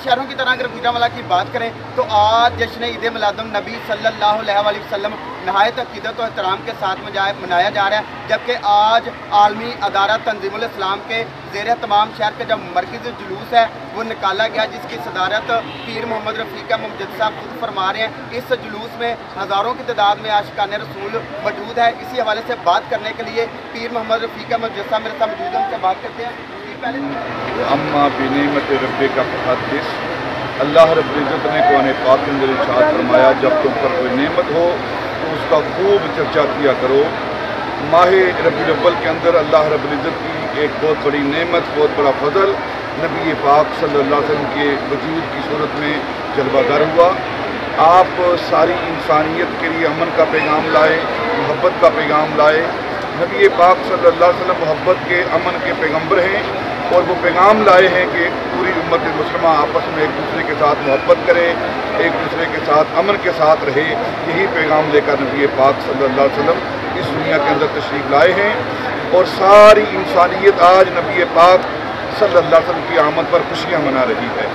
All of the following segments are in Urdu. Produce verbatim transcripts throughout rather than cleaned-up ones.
शहरों की तरह अगर गुजरांवाला की बात करें तो आज जश्न ईद मिलादुन नबी सल्लल्लाहु अलैहि वसल्लम नहायत अक़ीदत और एहतराम के साथ मनाया जा रहा है, जबकि आज आलमी अदारा तंजीमुल इस्लाम के ज़ेर तमाम शहर का जब मरकज़ी जुलूस है वो निकाला गया, जिसकी सदारत पीर मोहम्मद रफ़ीक़ मुमज्जद साहब खुद फरमा रहे हैं। इस जुलूस में हज़ारों की तादाद में आशिकाने रसूल मौजूद है। इसी हवाले से बात करने के लिए पीर मोहम्मद रफ़ीक़ मुमज्जद साहब मेरे साथ मौजूद हैं, उनसे बात करते हैं। अम्मा बिनेमत रब्बिका फहद्दिस, अल्लाह रब्बुल इज़्ज़त ने कुरान पाक के अंदर इरशाद फरमाया, जब तुम पर कोई नेमत हो तो उसका खूब चर्चा किया करो। माह रबीउल अव्वल के अंदर अल्लाह रब्बुल इज़्ज़त की एक बहुत बड़ी नेमत, बहुत बड़ा फजल नबी पाक सल्लल्लाहु अलैहि वसल्लम के वजूद की सूरत में जलवागर हुआ। आप सारी इंसानियत के लिए अमन का पैगाम लाए, मोहब्बत का पैगाम लाए। नबी पाक सल्लल्लाहु अलैहि वसल्लम मोहब्बत के, अमन के पैगम्बर हैं और वो पैगाम लाए हैं कि पूरी उम्मत मुस्लिमा आपस में एक दूसरे के साथ मोहब्बत करे, एक दूसरे के साथ अमन के साथ रहे। यही पैगाम लेकर नबी पाक सल्लल्लाहु अलैहि वसल्लम इस दुनिया के अंदर तशरीफ़ लाए हैं और सारी इंसानियत आज नबी पाक सल्लल्लाहु अलैहि वसल्लम की आमद पर खुशियाँ मना रही है।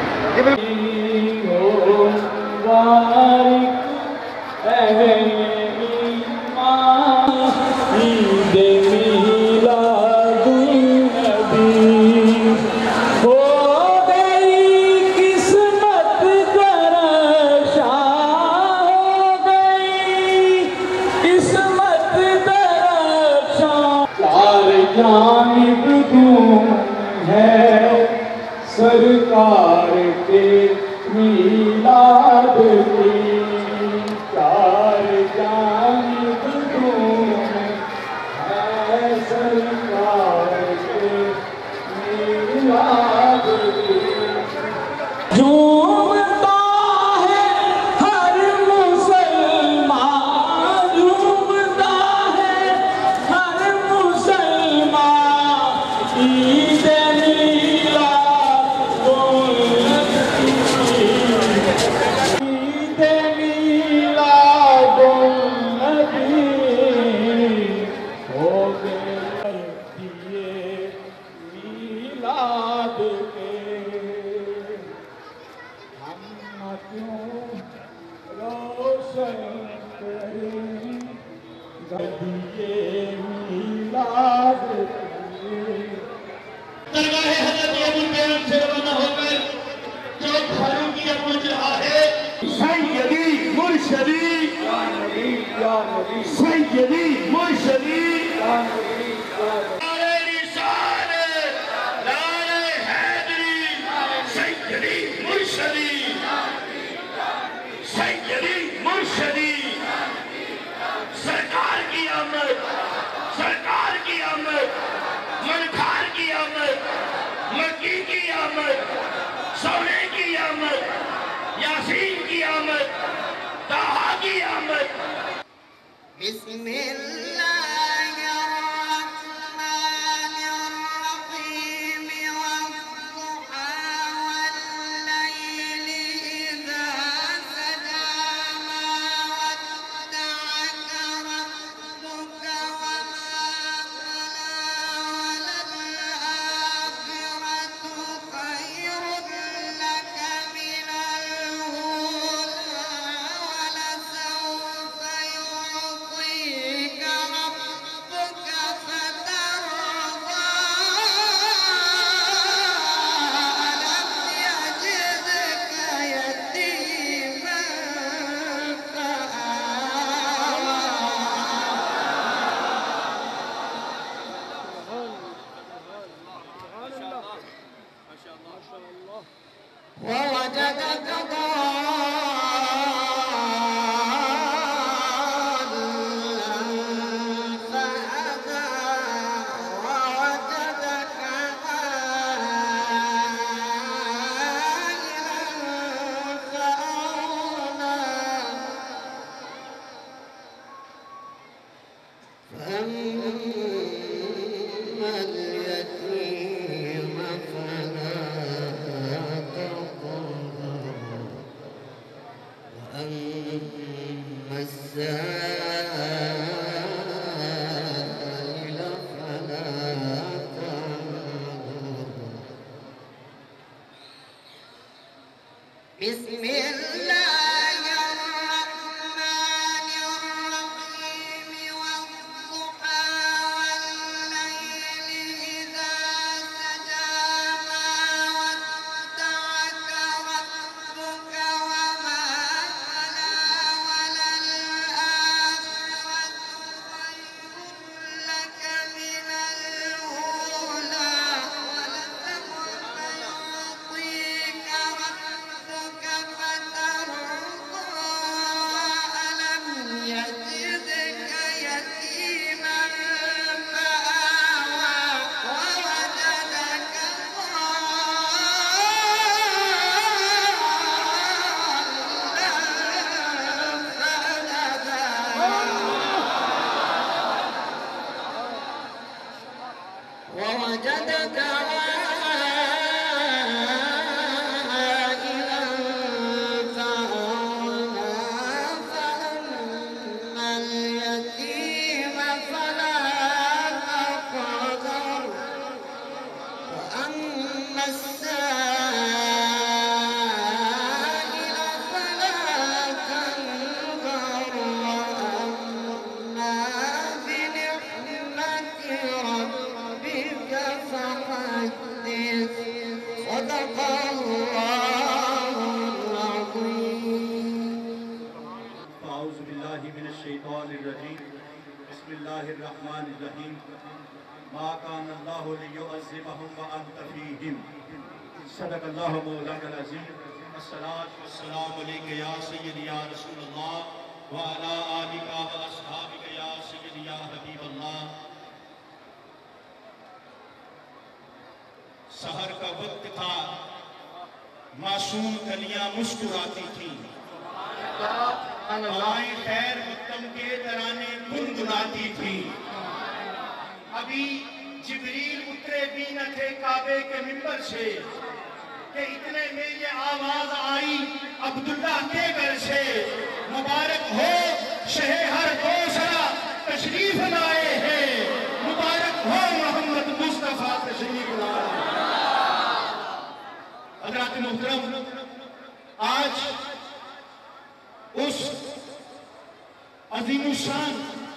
सरकार के मीलाद की चार जानिब धूम है, सरकार के मीलाद की झूमता है हर मुसलमान, झूमता है हर मुसलमान। ईद सैयदी मुर्शदी नारे निशान, नारे हैदरी, सैयदी मुर्शदी, सैयदी मुर्शदी। सरकार की आमद, सरकार की आमद, मनखार की आमद, मक्की की आमद, सोने की आमद, यासीन की आमद, ताहा की आमद। بسم الله الرحمن الرحيم والضحى والليل إذا سجى ما ودعك ربك وما قلى وللآخرة خير لك من الأولى ولسوف يعطيك ربك فترضى ألم يجدك يتيما فآوى ووجدك ضالا فهدى ووجدك عائلا فأغنى فأما اليتيم فلا تقهر وأما السائل فلا تنهر وأما بنعمة ربك فحدث صدق الله العظيم. أعوذ بالله من الشيطان الرجيم. بسم الله الرحمن الرحيم. ما كان الله ليعذبهم وأنت فيهم. صدق الله مولانا العظيم. الصلاة والسلام عليك يا سيدي يا رسول الله وعلى آلك وأصحابك يا سيدي يا حبيب الله. سحر کا وقت تھا، معصوم کلیاں مسکراتی تھیں، ہوائیں خیر مقدم کے ترانے گنگناتی تھیں. ابھی جبریل اترے بھی نہ تھے کعبے کے منبر سے کہ اتنے میں یہ آواز آئی عبداللہ کے گھر سے، مبارک ہو شہ ہر دوسرا تشریف لائے ہیں، مبارک ہو محمد مصطفیٰ تشریف لائے ہیں. حضرات محترم، آج اس عظیم الشان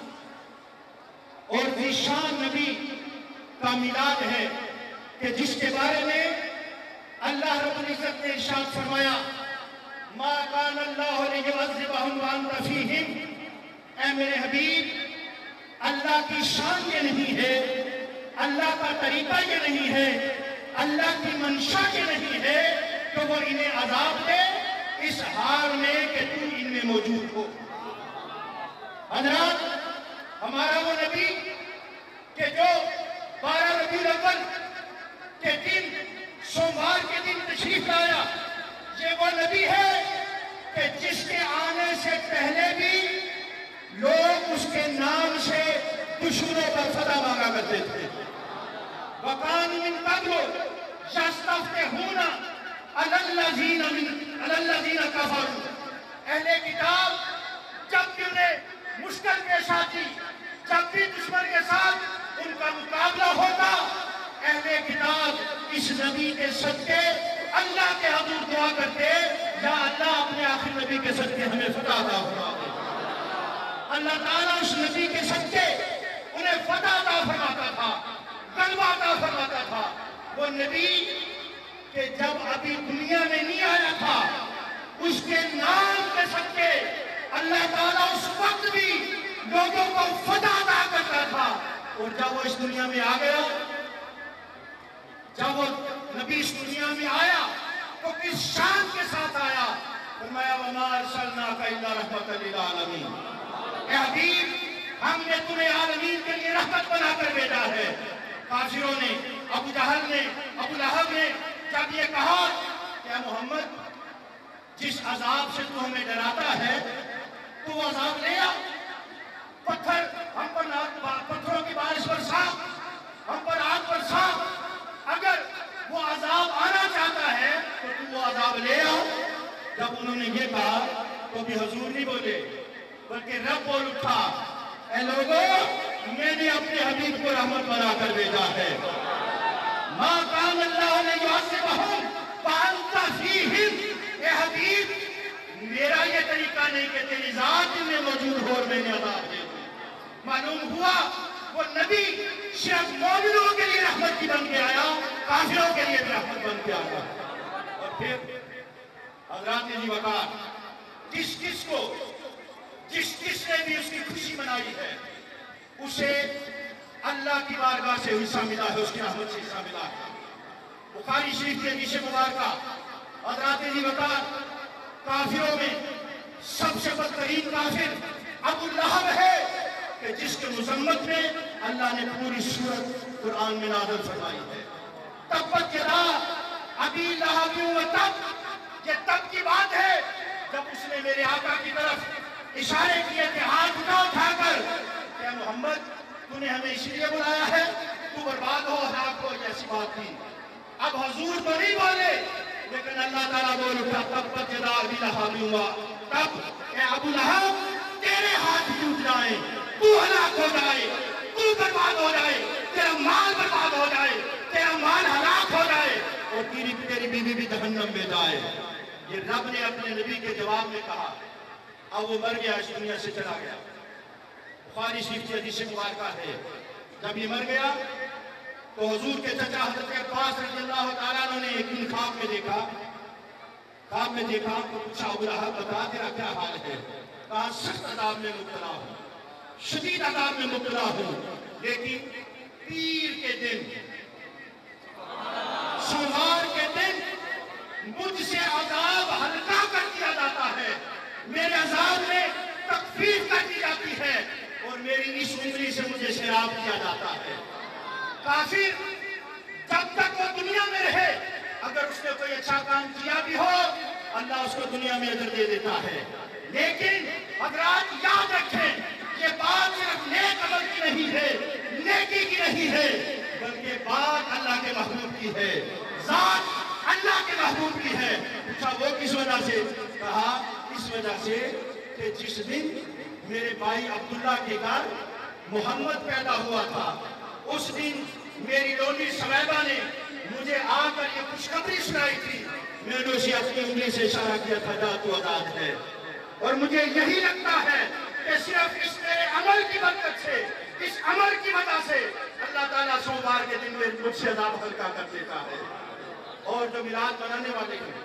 اور ذیشان نبی کا میلاد ہے کہ جس کے بارے میں اللہ رب العزت نے ارشاد فرمایا ما کان اللہ لیعذبہم وانت فیہم. اے میرے حبیب، اللہ کی شان یہ نہیں ہے، اللہ کا طریقہ یہ نہیں ہے، اللہ کی منشا یہ نہیں ہے کہ وہ انہیں عذاب دے اس حال میں کہ تم ان میں موجود ہو. حضرات، ہمارا وہ نبی کہ جو بارہ ربیع الاول کے دن سوموار کے دن تشریف لایا، یہ وہ نبی ہے کہ جس کے آنے سے پہلے بھی لوگ اس کے نام سے دشمنوں پر فتح مانگا کرتے تھے. وَقَانُوا مِن قَبْلُ يَسْتَفْتِحُونَ عَلَى الَّذِينَ كَفَرُوا. اہل کتاب جب بھی انہیں مشکل پیش آتی، جب بھی دشمن کے ساتھ ان کا مقابلہ ہوتا، اہل کتاب اس نبی کے صدقے اللہ کے حضور دعا کرتے یا اللہ اپنے آخری نبی کے صدقے ہمیں فتح عطا فرما دے. اللہ تعالیٰ اس نبی کے صدقے انہیں فتح عطا فرماتا تھا، غلبہ عطا فرماتا تھا. وہ نبی کہ جب ابھی دنیا میں نہیں آیا تھا، اس کے نام کے صدقے اللہ تعالیٰ اس وقت بھی لوگوں کو فتح عطا کرتا تھا. اور جب وہ اس دنیا میں آ گیا، جب وہ نبی اس دنیا میں آیا تو کس شان کے ساتھ آیا؟ فرمایا وَمَا أَرْسَلْنَاكَ إِلَّا رَحْمَةً لِلْعَالَمِينَ. اے حبیب، ہم نے تمہیں عالمین کے لیے رحمت بنا کر بھیجا ہے. کافروں نے، ابو جہل نے، ابو لہب نے جب یہ کہا کہ اے محمد، جس عذاب سے تو ہمیں ڈراتا ہے تو وہ عذاب لے آ. پتھر ہم پر پتھروں کی بارش برسا، ہم پر آگ برسا. اگر وہ عذاب آنا چاہتا ہے تو تو وہ عذاب لے آؤ. جب انہوں نے یہ کہا تو بھی حضور نہیں بولے بلکہ رب بول اٹھا، اے لوگوں، میں نے اپنے حبیب کو رحمت بنا کر بھیجا ہے. ما کان اللہ لیعذبہم وانت فیہم. اے حبیب نہیں کہ تیری ذات میں موجود ہو اور میں نے عذاب دے دوں۔ معلوم ہوا وہ نبی صرف مومنوں کے لیے رحمت کی بن کے آیا، کافروں کے لیے بھی رحمت بن کے آیا۔ اور پھر حضرات جی وقار، کس کس کو جس کس نے بھی اس کی خوشی منائی ہے اسے اللہ کی بارگاہ سے حصہ ملا ہے، اس کی رحمت سے حصہ ملا ہے۔ بخاری شریف کی حدیث مبارکہ، حضرات جی وقار، کافروں میں سب سے بدترین کافر ابو لہب ہے کہ جس کے مذمت میں اللہ نے پوری سورت قرآن میں نازل فرمائی ہے۔ تبت یدا ابی لہب و تب، یہ تب کی بات ہے جب اس نے میرے آقا کی طرف اشارے کیے کہ ہاتھ اٹھا اٹھا کر کہ محمد تو نے ہمیں اس لیے بلایا ہے تو برباد ہو ہلاک ہو، ایسی بات تھی۔ اب حضور تو نہیں بولے لیکن اللہ تعالیٰ بول اٹھا تبت یدا ابی لہب و تب، اے ابو لہب تیرے ہاتھ ٹوٹ جائیں، تو ہلاک ہو جائے، تو برباد ہو جائے، تیرا مال برباد ہو جائے، تیرا مال ہلاک ہو جائے اور تیری تیری بیوی بھی جہنم میں جائے۔ یہ رب نے اپنے نبی کے جواب میں کہا۔ اب وہ مر گیا، اس دنیا سے چلا گیا۔ بخاری شریف کی حدیث مبارکہ ہے، جب یہ مر گیا تو حضور کے چچا حضرت عباس رضی اللہ تعالیٰ عنہ نے ایک دن خواب میں دیکھا خواب میں دیکھا تو پوچھا ابو لہب بتا تیرا کیا حال ہے؟ کہا سخت عذاب میں مبتلا ہوں، شدید عذاب میں مبتلا ہوں، لیکن پیر کے دن سوموار کے دن مجھ سے عذاب ہلکا کر دیا جاتا ہے، میرے عذاب میں تخفیف کر دی جاتی ہے اور میری اس عمری سے مجھے سیراب کیا جاتا ہے۔ کافر جب تک وہ دنیا میں رہے اگر اس نے کوئی اچھا کام کیا بھی ہو اللہ اس کو دنیا میں اجر دے دیتا ہے، لیکن حضرات یاد رکھیں یہ بات صرف نیک عمل کی نہیں ہے، نیکی کی نہیں ہے، بلکہ بات اللہ کے محبوب کی ہے، ذات اللہ کے محبوب کی ہے۔ پوچھا وہ کس وجہ سے؟ کہا اس وجہ سے کہ جس دن میرے بھائی عبداللہ کے گھر محمد پیدا ہوا تھا اس دن میری ڈولی سویبہ نے مجھے آ کر یہ خوشخبری سنائی تھی، میں نے اسے اپنی انگلی سے اشارہ کیا تھا جا تو آزاد ہے، اور مجھے یہی لگتا ہے کہ صرف اس میرے عمل کی برکت سے، اس عمل کی وجہ سے اللہ تعالیٰ سوموار کے دن میں مجھ سے عذاب ہلکا کر دیتا ہے۔ اور جو میلاد منانے والے ہیں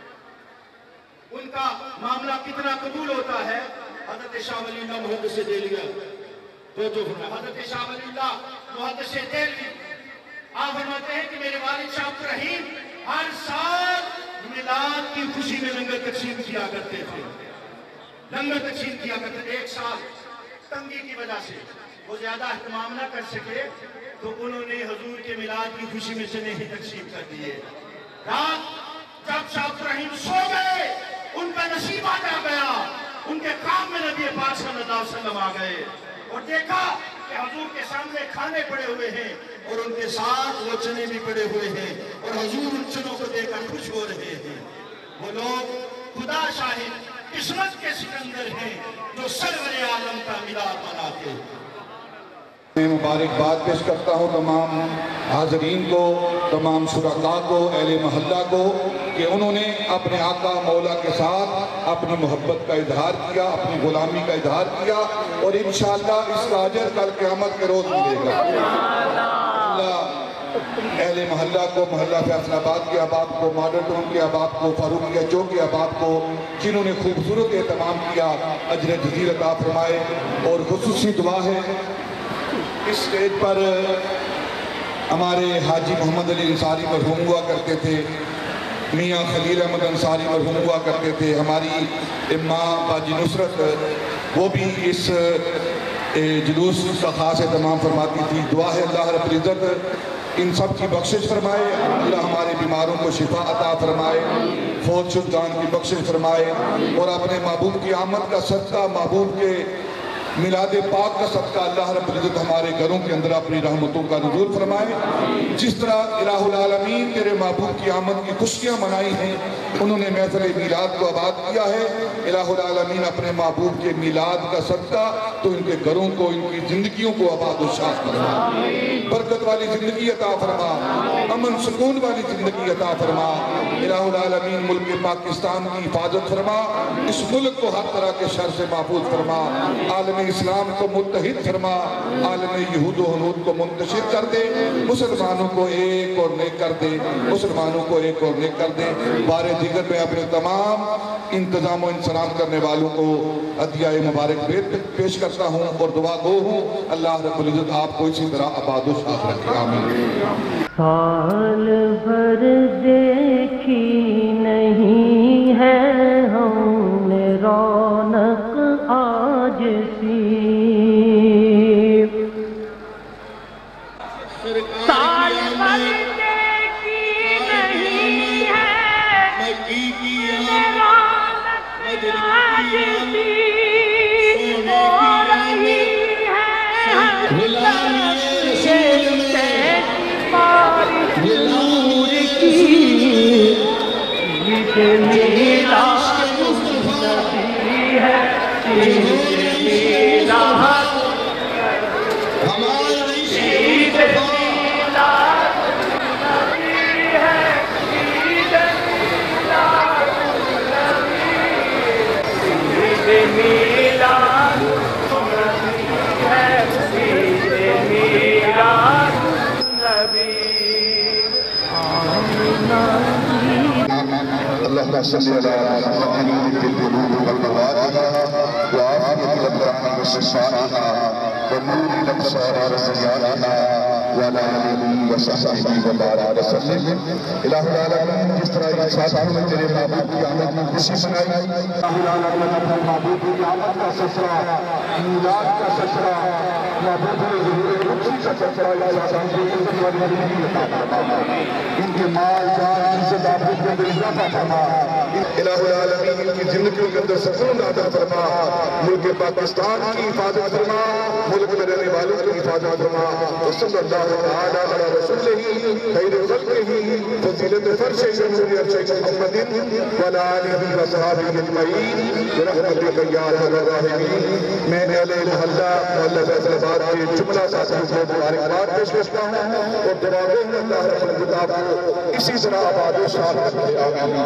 ان کا معاملہ کتنا قبول ہوتا ہے، حضرت شاہ ولی اللہ محدث دہلوی تو جو حضرت شاہ ولی اللہ محدث دہلوی آپ فرماتے ہیں کہ میرے والد شاہ عبدالرحیم ہر سال میلاد کی خوشی میں لنگر تقسیم کیا کرتے تھے، لنگر تقسیم کیا کرتے تھے۔ ایک سال تنگی کی وجہ سے وہ زیادہ اہتمام نہ کر سکے تو انہوں نے حضور کے میلاد کی خوشی میں سے نہیں تقسیم کر دیے۔ رات جب شاہ عبدالرحیم سو گئے ان کا نصیب آ جا گیا، ان کے کام میں نبی پاک صلی اللہ علیہ وسلم آ گئے اور دیکھا کہ حضور کے سامنے کھانے پڑے ہوئے ہیں اور ان کے ساتھ وہ چنے بھی پڑے ہوئے ہیں اور حضور ان چنوں کو دیکھ کر خوش ہو رہے ہیں۔ وہ لوگ خدا شاہد قسمت کے سکندر ہیں جو سرور عالم کا میلاد مناتے ہیں۔ میں مبارکباد پیش کرتا ہوں تمام حاضرین کو، تمام شرکاء کو، اہل محلہ کو کہ انہوں نے اپنے آقا مولا کے ساتھ اپنی محبت کا اظہار کیا، اپنی غلامی کا اظہار کیا اور انشاءاللہ اس کا اجر کل قیامت کے روز ملے گا۔ اللہ اہل محلہ کو، محلہ فیصل آباد کے احباب کو، ماڈل ٹاؤن کے احباب کو، فاروقیہ چوک کے احباب کو جنہوں نے خوبصورت اہتمام کیا اجر جزیل عطا فرمائے۔ اور خصوصی دعا ہے اس سٹیج پر ہمارے حاجی محمد علی انصاری مرحوم ہوا کرتے تھے، میاں خلیل احمد انصاری مرحوم ہوا کرتے تھے، ہماری اماں باجی نصرت وہ بھی اس جلوس کا خاص اہتمام فرماتی تھی۔ دعا ہے اللہ رب العزت ان سب کی بخشش فرمائے، اللہ ہمارے بیماروں کو شفا عطا فرمائے، فوت شدگان کی بخشش فرمائے اور اپنے محبوب کی آمد کا صدقہ محبوب کے میلاد پاک کا صدقہ اللہ رب العزت ہمارے گھروں کے اندر اپنی رحمتوں کا نزول فرمائے۔ جس طرح الہ العالمین تیرے محبوب کی آمد کی خوشیاں منائی ہیں، انہوں نے محفل میلاد کو آباد کیا ہے۔ الہ العالمین اپنے محبوب کے میلاد کا صدقہ تو ان کے گھروں کو، ان کی زندگیوں کو آباد و شاد فرما، برکت والی زندگی عطا فرما، امن سکون والی زندگی عطا فرما۔ الہ العالمین ملک پاکستان کی حفاظت فرما، اس ملک کو ہر طرح کے شر سے محفوظ فرما، عالم اسلام کو متحد فرما، عالم یہود و ہنود کو منتشر کر دے، مسلمانوں کو ایک اور نیک کر دے، مسلمانوں کو ایک اور نیک کر دے۔ بارے دیگر میں اپنے تمام انتظام و انسلام کرنے والوں کو عطیہ مبارک پیش کرتا ہوں اور دعا گو ہوں اللہ رب العزت آپ کو اسی طرح آباد و شاد رکھے، آمین۔ سال بھر دیکھی نہیں ہے ہم نے رونق آج سی، سال بھر دیکھی نہیں ہے رونق آج سی، ہو رہی ہے نور کی عید میلاد النبی ہے، عید میلاد عید میلاد النبی ہے، عید میلاد النبی، عید میلاد النبی ہے، عید میلاد النبی۔ اللهم صل على محمد القلوب والبوادها وعافية الأبدان وشفائها ونور الأبصار وزيادها وعلى آله وصحبه وبارك وسلم۔ الہ العالمین جس طرح ایک ساتھوں میں تیرے محبوب کی آمد کی خوشی منائی، الہ العالمین اپنے محبوب کی آمد کا سسرا، میلاد کا سسرا، محبوب ظہور قدسی کا سسرا، یا ساتھوں کو والی زندگی عطا فرما، ان کے مال جان سے محبوب کے اندر اضافہ فرما، الہ العالمین ان کی زندگیوں کے اندر سکون عطا فرما، ملک پاکستان کی حفاظت فرما، ملک میں رہنے والوں کی حفاظت فرما، وصلی اللہ تعالی علی رسولہ خیر خلقہ فضیلت فرش جمہوری عرش محمد وعلی آلہ وصحابہ اجمعین برحمتک یا ارحم الراحمین۔ میں اہل محلہ محلہ فیصل آباد کے جملہ ساتھیوں کو مبارکباد پیش کرتا ہوں اور دعا گو ہوں اللہ رب العزت کو اسی طرح آباد و شاد رکھے،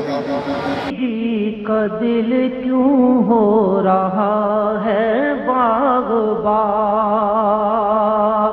آمین۔ کا دل کیوں ہو رہا ہے باغ باغ،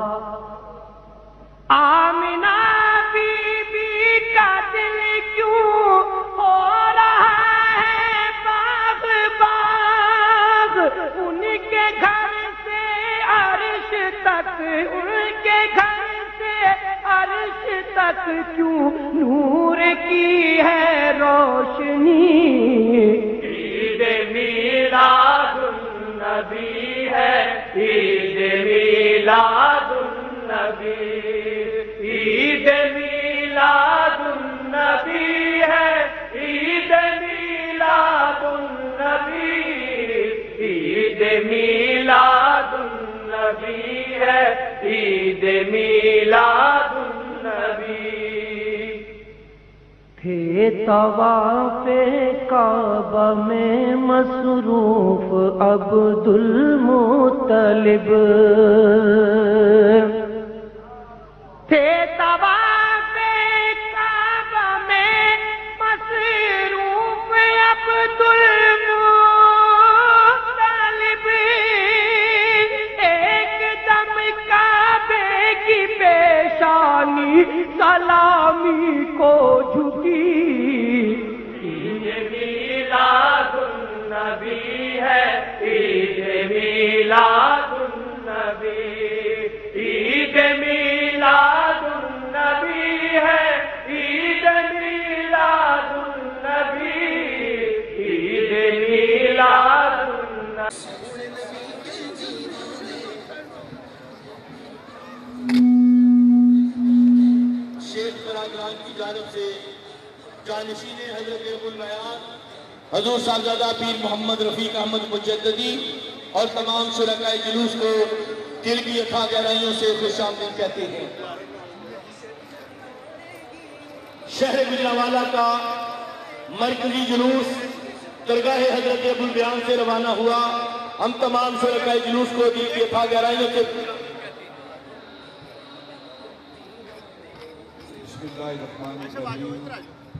آمنہ بی بی کا دل کیوں ہو رہا ہے باغ باغ، ان کے گھر سے عرش تک، ان کے گھر سے عرش تک کیوں نور کی ہے روشنی، عید میلاد النبی ہے، عید میلاد النبی، عید میلاد النبی ہے، عید میلاد النبی، عید میلاد النبی ہے، عید میلاد النبی۔ تھے طواف کعبہ میں مصروف عبد المطلب، تھے طواف کعبہ میں مصروف عبد المطلب، ایک دم کعبے کی پیشانی سلامی کو جھکی، عید میلاد النبی ہے، عید میلاد النبی، عید میلاد النبی ہے، عید میلاد النبی، عید میلاد النبی۔ شیخ براگان کی جانب سے جانشین حضرت ابو المیان حضور صاحبزادہ پیر محمد رفیق احمد مجددی اور تمام شرکائے جلوس کو دل کی اتھا گہرائیوں سے خوش آمدید کہتے ہیں۔ شہر گجرانوالہ کا مرکزی جلوس درگاہ حضرت ابو البیان سے روانہ ہوا۔ ہم تمام شرکائے جلوس کو دل کی اتھا گہرائیوں سے بسم اللہ الرحمن الرحیم۔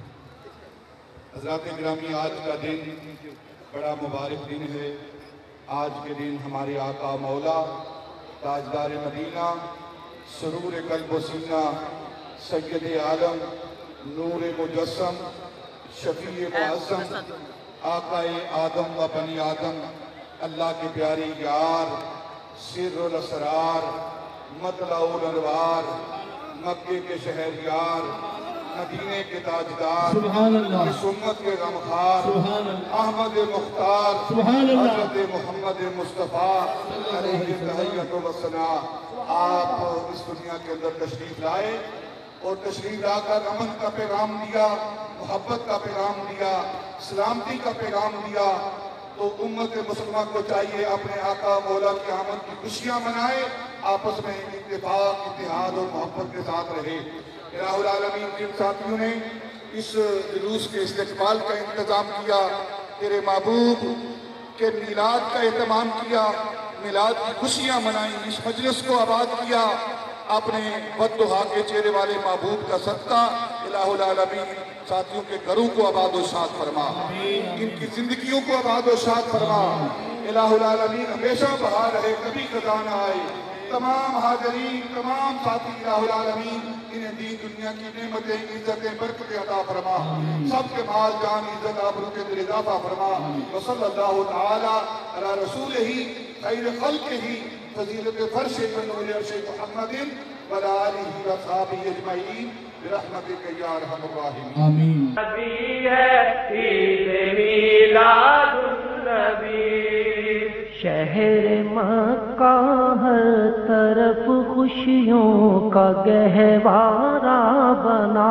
حضرات گرامی، آج کا دن بڑا مبارک دن ہے۔ آج کے دن ہمارے آقا مولا تاجدار مدینہ سرور قلب و سینہ سید عالم نور مجسم شفیع معظم آقا آدم و بنی آدم اللہ کے پیاری یار سر الاسرار مطلع الانوار مکے کے شہر یار مدینے کے تاجدار اس امت کے غمخوار احمد مختار حضرت محمد مصطفیٰ علیہ تحیت و ثنا، آپ اس دنیا کے اندر تشریف لائے اور تشریف لا کر امن کا پیغام دیا، محبت کا پیغام دیا، سلامتی کا پیغام دیا۔ تو امت مسلمہ کو چاہیے اپنے آقا مولا کی آمد کی خوشیاں منائے، آپس میں اتفاق اتحاد اور محبت کے ساتھ رہے۔ الہ العالمین جن ساتھیوں نے اس جلوس کے استقبال کا انتظام کیا، تیرے محبوب کے میلاد کا اہتمام کیا، میلاد کی خوشیاں منائیں، اس مجلس کو آباد کیا، اپنے بددعا کے چہرے والے محبوب کا صدقہ الہ العالمین ساتھیوں کے گھروں کو آباد و شاد فرما، ان کی زندگیوں کو آباد و شاد فرما۔ الہ العالمین ہمیشہ بہار رہے، کبھی خزاں نہ آئے۔ تمام حاضرین، تمام ساتھی الہ العالمین انہیں دین دنیا کی نعمتیں، عزتیں، برکتیں عطا فرما، سب کے مال جان عزت آبرو کے اندر اضافہ فرما۔ وصلی اللہ تعالی علی رسول ہی خیر خلق ہی فضیلت فرش نور عرش محمد وعلی آلہ وصحبہ اجمعین برحمتک یا ارحم الراحمین۔ آمین۔ نبی ہے عید میلاد النبی، شہر مکہ ہر طرف خوشیوں کا گہوارہ بنا،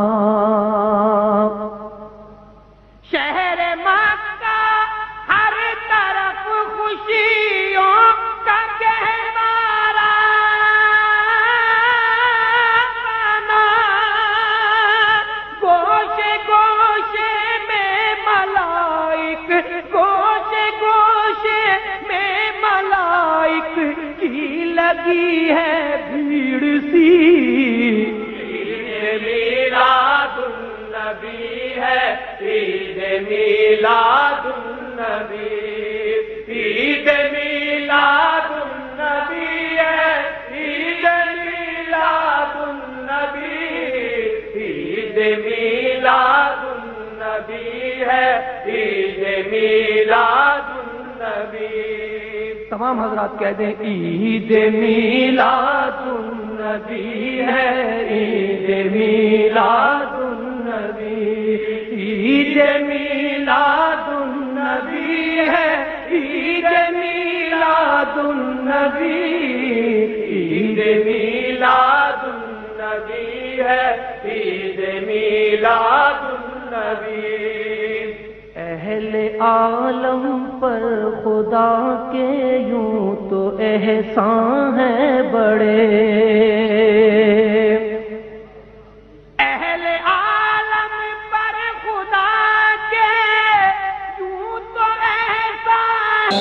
شہر مکہ ہر طرف خوشیوں کا گہوارہ بنا، گوشے گوشے میں ملائک، گوشے گوشے میں ملائک کی لگی ہے بھیڑ سی، عید میلاد النبی ہے، عید میلاد النبی، عید میلاد النبی ہے، عید میلاد النبی، عید میلاد النبی ہے، عید میلاد النبی۔ تمام حضرات کہہ دیں عید میلاد النبی ہے، عید میلاد النبی، عید میلاد النبی ہے، عید میلاد النبی، عید میلاد النبی ہے، عید میلاد النبی۔ اہل عالم پر خدا کے یوں تو احسان ہے بڑے، اہل عالم پر خدا کے یوں تو احسان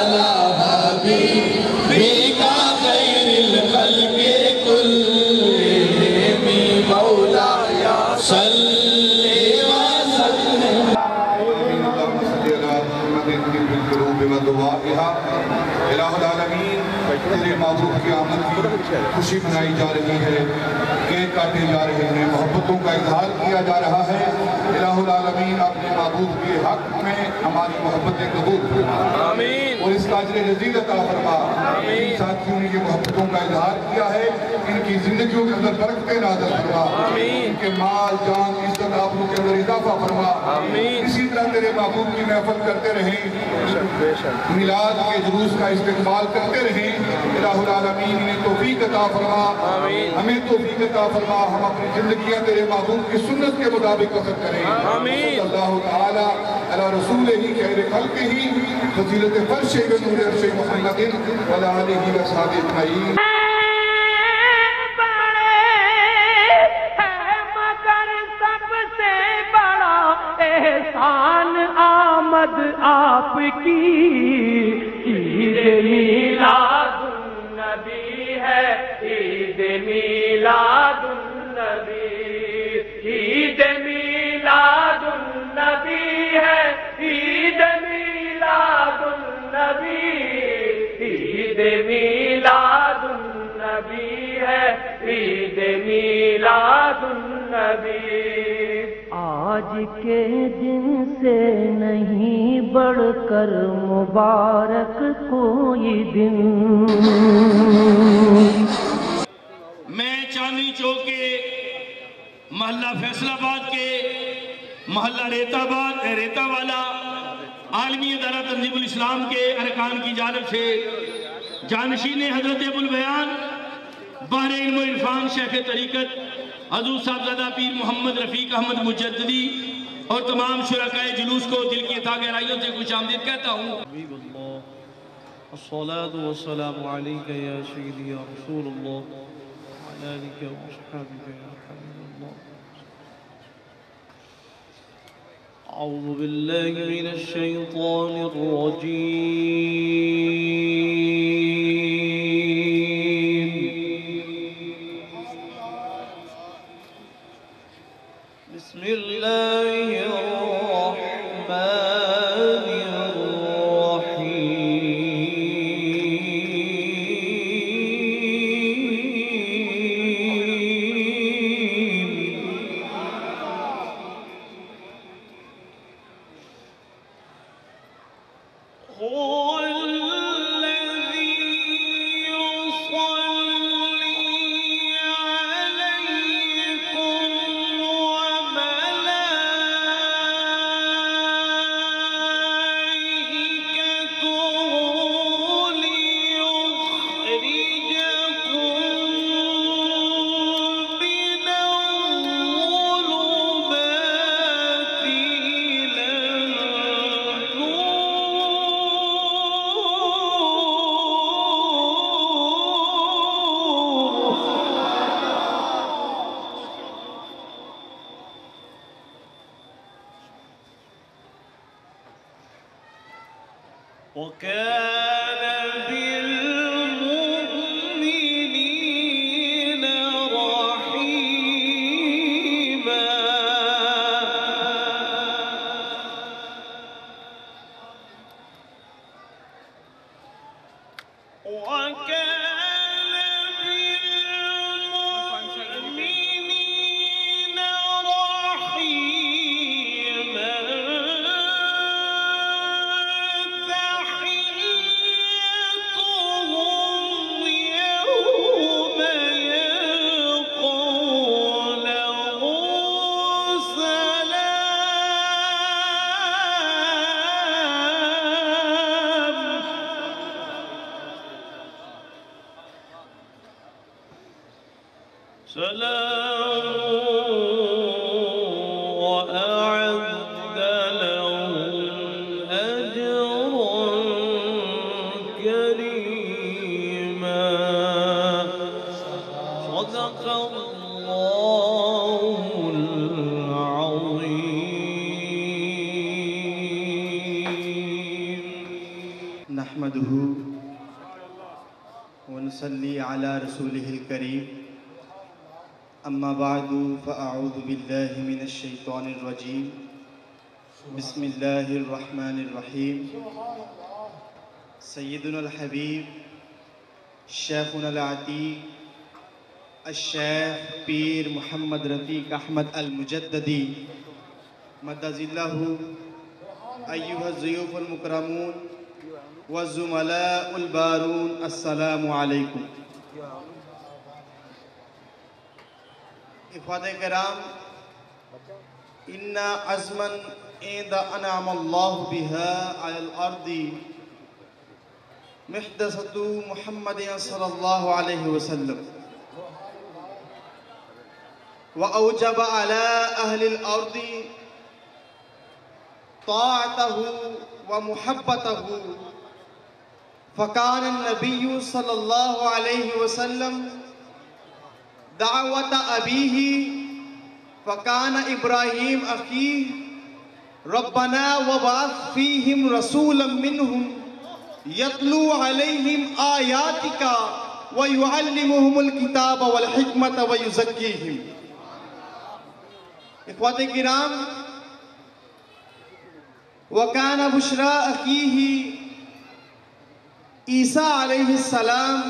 الہ العالمین تیرے محبوب کی آمد کی خوشی منائی جا رہی ہے، کیک کاٹے جا رہے ہیں، محبتوں کا اظہار کیا جا رہا ہے۔ الہ العالمین اپنے محبوب کے حق میں ہماری محبتیں قبول فرما اور اس کا اجر جزیل عطا فرما۔ ان ساتھیوں نے یہ محبتوں کا اظہار کیا ہے، ان کی زندگیوں کے اندر برکتیں نازل فرما، ان کے مال جان عزت آبرو کے اندر اضافہ فرما۔ اسی طرح تیرے محبوب کی محفل کرتے رہیں، میلاد کے جلوس کا استقبال کرتے رہیں۔ الہ العالمین انہیں توفیق توفیق عطا فرما، ہمیں توفیق عطا فرما، ہم اپنی زندگیاں تیرے محبوب کی سنت کے مطابق بسر کریں۔ صلی اللہ تعالیٰ علی رسول ہی خیر خلق ہی فضیلت فرش نور عرش محمد وعلی آلہ وصحبہ اجمعین۔ احسان آمد آپ کی، عید میلاد النبی ہے، عید میلاد النبی، عید میلاد النبی ہے، عید میلاد النبی، عید میلاد النبی ہے، عید میلاد النبی۔ آج کے دن سے نہیں بڑھ کر مبارک کوئی دن۔ میں چاندنی چوک کے محلہ فیصل آباد کے محلہ ریتا آباد ریتا والا عالمی ادارہ تنظیم الاسلام کے ارکان کی جانب سے جانشین حضرت ابو البیان بحر علم و عرفان شیخ طریقت حضور صاحبزادہ پیر محمد رفیق احمد مجددی اور تمام شرکائے جلوس کو دل کی عطا گہرائیوں سے خوش آمدید کہتا ہوں۔ حبیب اللہ الصلاة والسلام علیکہ یا سیدی یا رسول اللہ وعلی آلہ وصحبہ یا حبیب اللہ۔ اعوذ باللہ من الشیطان الرجیم، بسم اللہ الرحمن وَكَانَ بِالْمُؤْمِنِينَ رَحِيمًا۔ وَكَانَ بِالْمُؤْمِنِينَ رَحِيمًا۔ سلام وأعد لهم أجرا كريما، صدق الله العظيم۔ نحمده ونصلي على رسوله الكريم، اما بعد فاعوذ باللہ من الشیطان الرجیم، بسم اللہ الرحمن الرحیم۔ سیدنا الحبیب شیخنا العتیق الشیخ پیر محمد رفیق احمد المجددی مدد اللہ، ایها الضیوف المکرمون والزملاء البارون، السلام علیکم۔ اخوات کرام، ان عزما اذا انعم اللہ بها على الارض محدثة محمد صلى الله عليه وسلم وأوجب على أهل الأرض طاعته ومحبته فكان النبي صلى الله عليه وسلم دعوة أبيه فكان إبراهيم أخيه ربنا وبعث فيهم رسولا منهم يتلو عليهم آياتك ويعلمهم الكتاب والحكمة ويزكيهم. إخوتي الكرام، وكان بشرى أخيه عيسى عليه السلام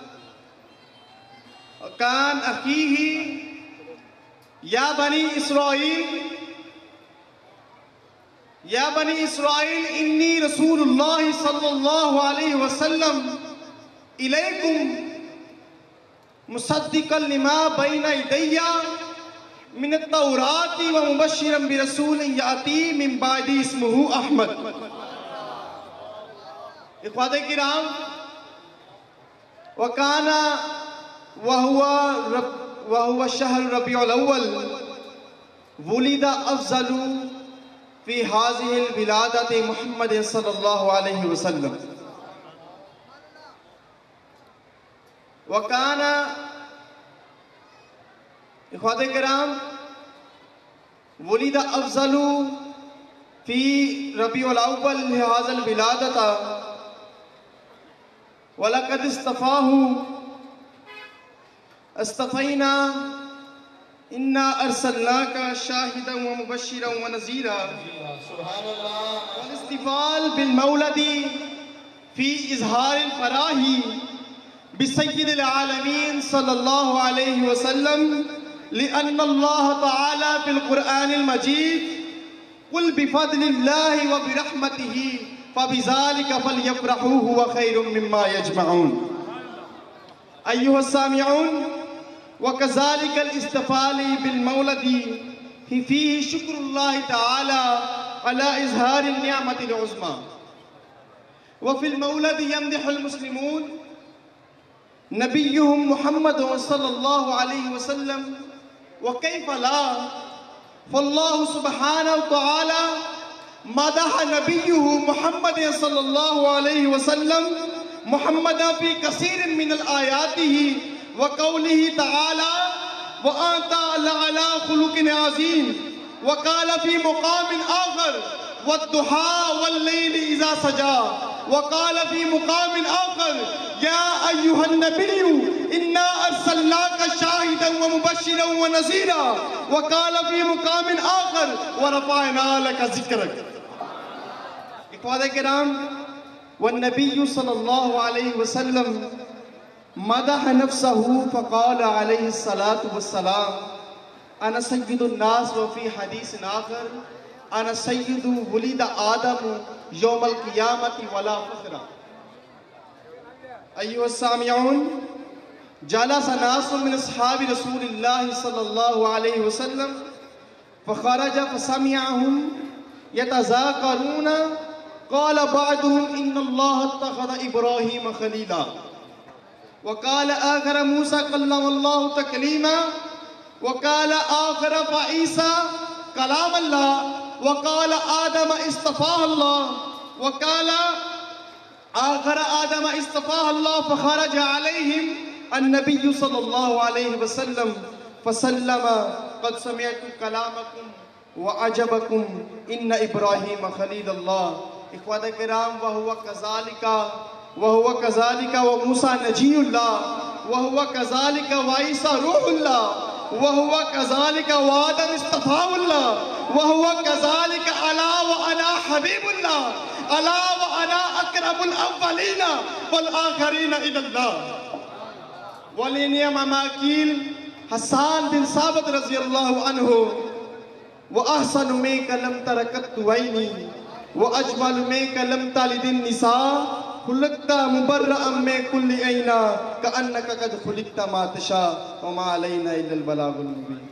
وكان أخيه يا بني إسرائيل يا بني إسرائيل إني رسول الله صلى الله عليه وسلم إليكم مصدقا لما بين يدي من التوراة ومبشرا برسول يأتي من بعدي اسمه أحمد. إخواتي الكرام، وكان وهو رب وهو شهر ربيع الأول ولد أفضل في هذه الولادة محمد صلى الله عليه وسلم. وكان إخواتي الكرام ولد أفضل في ربيع الأول لهذا الولادة ولقد اصطفاه اصطفينا إنا أرسلناك شاهدا ومبشرا ونذيرا. والاحتفال بالمولد في إظهار الفرح بسيد العالمين صلى الله عليه وسلم لأن الله تعالى في القرآن المجيد قل بفضل الله وبرحمته فبذلك فليفرحوا هو خير مما يجمعون. أيها السامعون، وكذلك الاحتفال بالمولد فيه شكر الله تعالى على إظهار النعمة العظمى. وفي المولد يمدح المسلمون نبيهم محمد صلى الله عليه وسلم، وكيف لا، فالله سبحانه وتعالى مدح نبيه محمد صلى الله عليه وسلم محمدا في كثير من الآياته وقوله تعالى وأنت لعلى خلق عظيم. وقال في مقام آخر والضحى والليل إذا سجى. وقال في مقام آخر يا أيها النبي إنا أرسلناك شاهدا ومبشرا ونذيرا. وقال في مقام آخر ورفعنا لك ذكرك. إخواني الكرام، والنبي صلى الله عليه وسلم مدح نفسه فقال عليه الصلاة والسلام أنا سيد الناس. وفي حديث آخر أنا سيد ولد آدم يوم القيامة ولا فخر. أيها السامعون، جلس ناس من أصحاب رسول الله صلى الله عليه وسلم فخرج فسمعهم يتذاكرون. قال بعضهم إن الله اتخذ إبراهيم خليلا. وقال آخر موسى كلم الله تكليما. وقال آخر فعيسى كلام الله. وقال آدم اصطفاه الله. وقال آخر آدم اصطفاه الله. فخرج عليهم النبي صلى الله عليه وسلم فسلم قد سمعت كلامكم وعجبكم إن إبراهيم خليل الله. إخوة الكرام، وهو كذلك وهو كذلك وموسى نجي الله. وهو كذلك وعيسى روح الله. وهو كذلك وآدم اصطفاه الله. وهو كذلك ألا وأنا حبيب الله. ألا وأنا أكرم الأولين والآخرين إلى الله. ولنعم ما قيل حسان بن ثابت رضي الله عنه وأحسن منك لم تركت عيني وأجمل منك لم تلد النساء خلقت مبرأ من كل عين كأنك قد خلقت ما تشاء وما علينا إلا البلاغ المبين.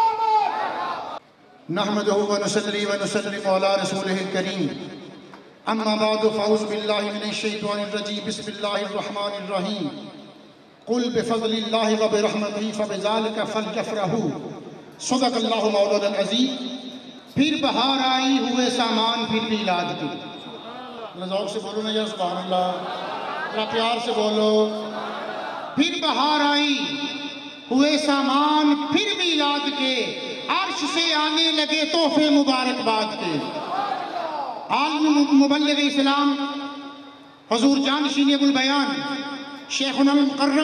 نحمده ونصلي ونسلم على رسوله الكريم. اما بعد فاعوذ باللہ من الشیطان الرجیم بسم اللہ الرحمن الرحیم قل بفضل اللہ وبرحمتہ فبذلک فلیفرحوا صدق اللہ مولانا العظیم۔ پھر بہار آئی ہوئے سامان پھر میلاد کی، ذوق سے بولو نا یا سبحان اللہ، ذرا پیار سے بولو۔ پھر بہار آئی ہوئے سامان پھر میلاد کے، عرش سے آنے لگے تحفے مبارکباد کے۔ عالم مبلغ اسلام حضور جانشین ابو البیان شیخنا المکرم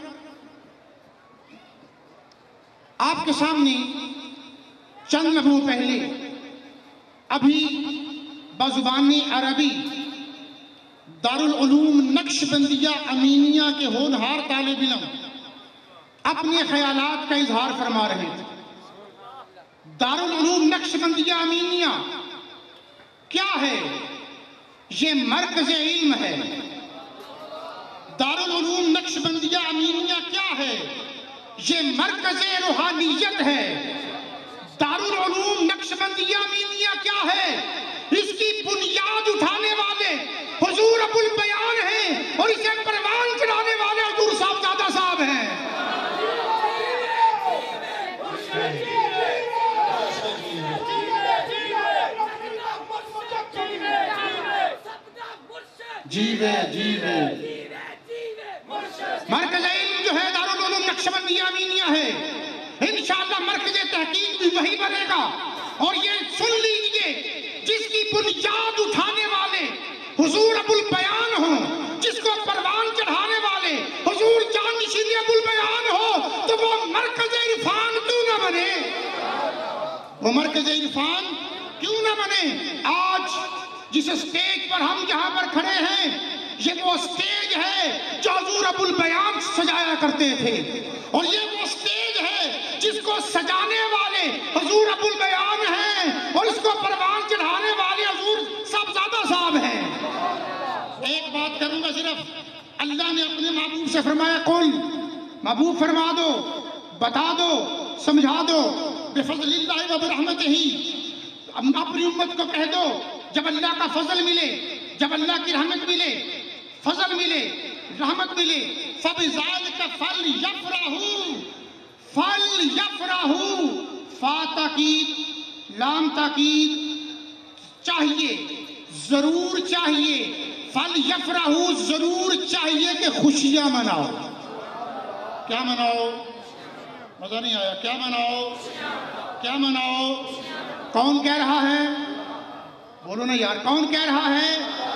آپ کے سامنے چند لمحوں پہلے ابھی بزبان عربی دارالعلوم نقش بندیہ امینیہ کے ہونہار طالب علم اپنے خیالات کا اظہار فرما رہے تھے۔ دارالعلوم نقش بندیہ امینیہ کیا ہے؟ یہ مرکز علم ہے۔ دارالعلوم نقش بندیہ امینیہ کیا ہے؟ یہ مرکز روحانیت ہے۔ دارالعلوم نقش بندیہ امینیہ کیا ہے؟ اس کی بنیاد اٹھانے والے حضور ابو البیان ہیں اور اسے پروان چڑھانے والے حضور صاحبزادہ صاحب ہیں۔ جیوے جیوے مرکز علم جو ہے دارالعلوم نقشبندیہ امینیہ ہے، انشاءاللہ مرکز تحقیق بھی وہی بنے گا۔ اور یہ سن لیجئے، جس کی بنیاد اٹھانے والے حضور ابو البیان ہوں، جس کو پروان چڑھانے والے حضور جانشین ابو البیان ہو، تو وہ مرکز عرفان کیوں نہ بنے؟ وہ مرکز عرفان کیوں نہ بنے؟ آج جس اسٹیج پر ہم یہاں پر کھڑے ہیں، یہ وہ اسٹیج ہے جو حضور ابو البیان سجایا کرتے تھے، اور یہ وہ اسٹیج ہے جس کو سجانے والے حضور ابو البیان ہیں اور اس کو پروان چڑھانے والے حضور صاحبزادہ صاحب ہیں۔ ایک بات کروں گا صرف، اللہ نے اپنے محبوب سے فرمایا قل، محبوب فرما دو، بتا دو، سمجھا دو، بفضل اللہ و برحمتہ ہی، اپنی امت کو کہہ دو جب اللہ کا فضل ملے، جب اللہ کی رحمت ملے، فضل ملے، رحمت ملے، فَبِذَلِكَ فَلْيَفْرَحُوا فَلْيَفْرَحُوا فا تاکید، لام تاکید، چاہیے، ضرور چاہیے، فَلْيَفْرَحُوا ضرور چاہیے کہ خوشیاں مناؤ۔ کیا مناؤ؟ مزہ نہیں آیا، کیا مناؤ؟ کیا مناؤ؟ کون کہہ رہا ہے؟ بولو نا یار، کون کہہ رہا ہے؟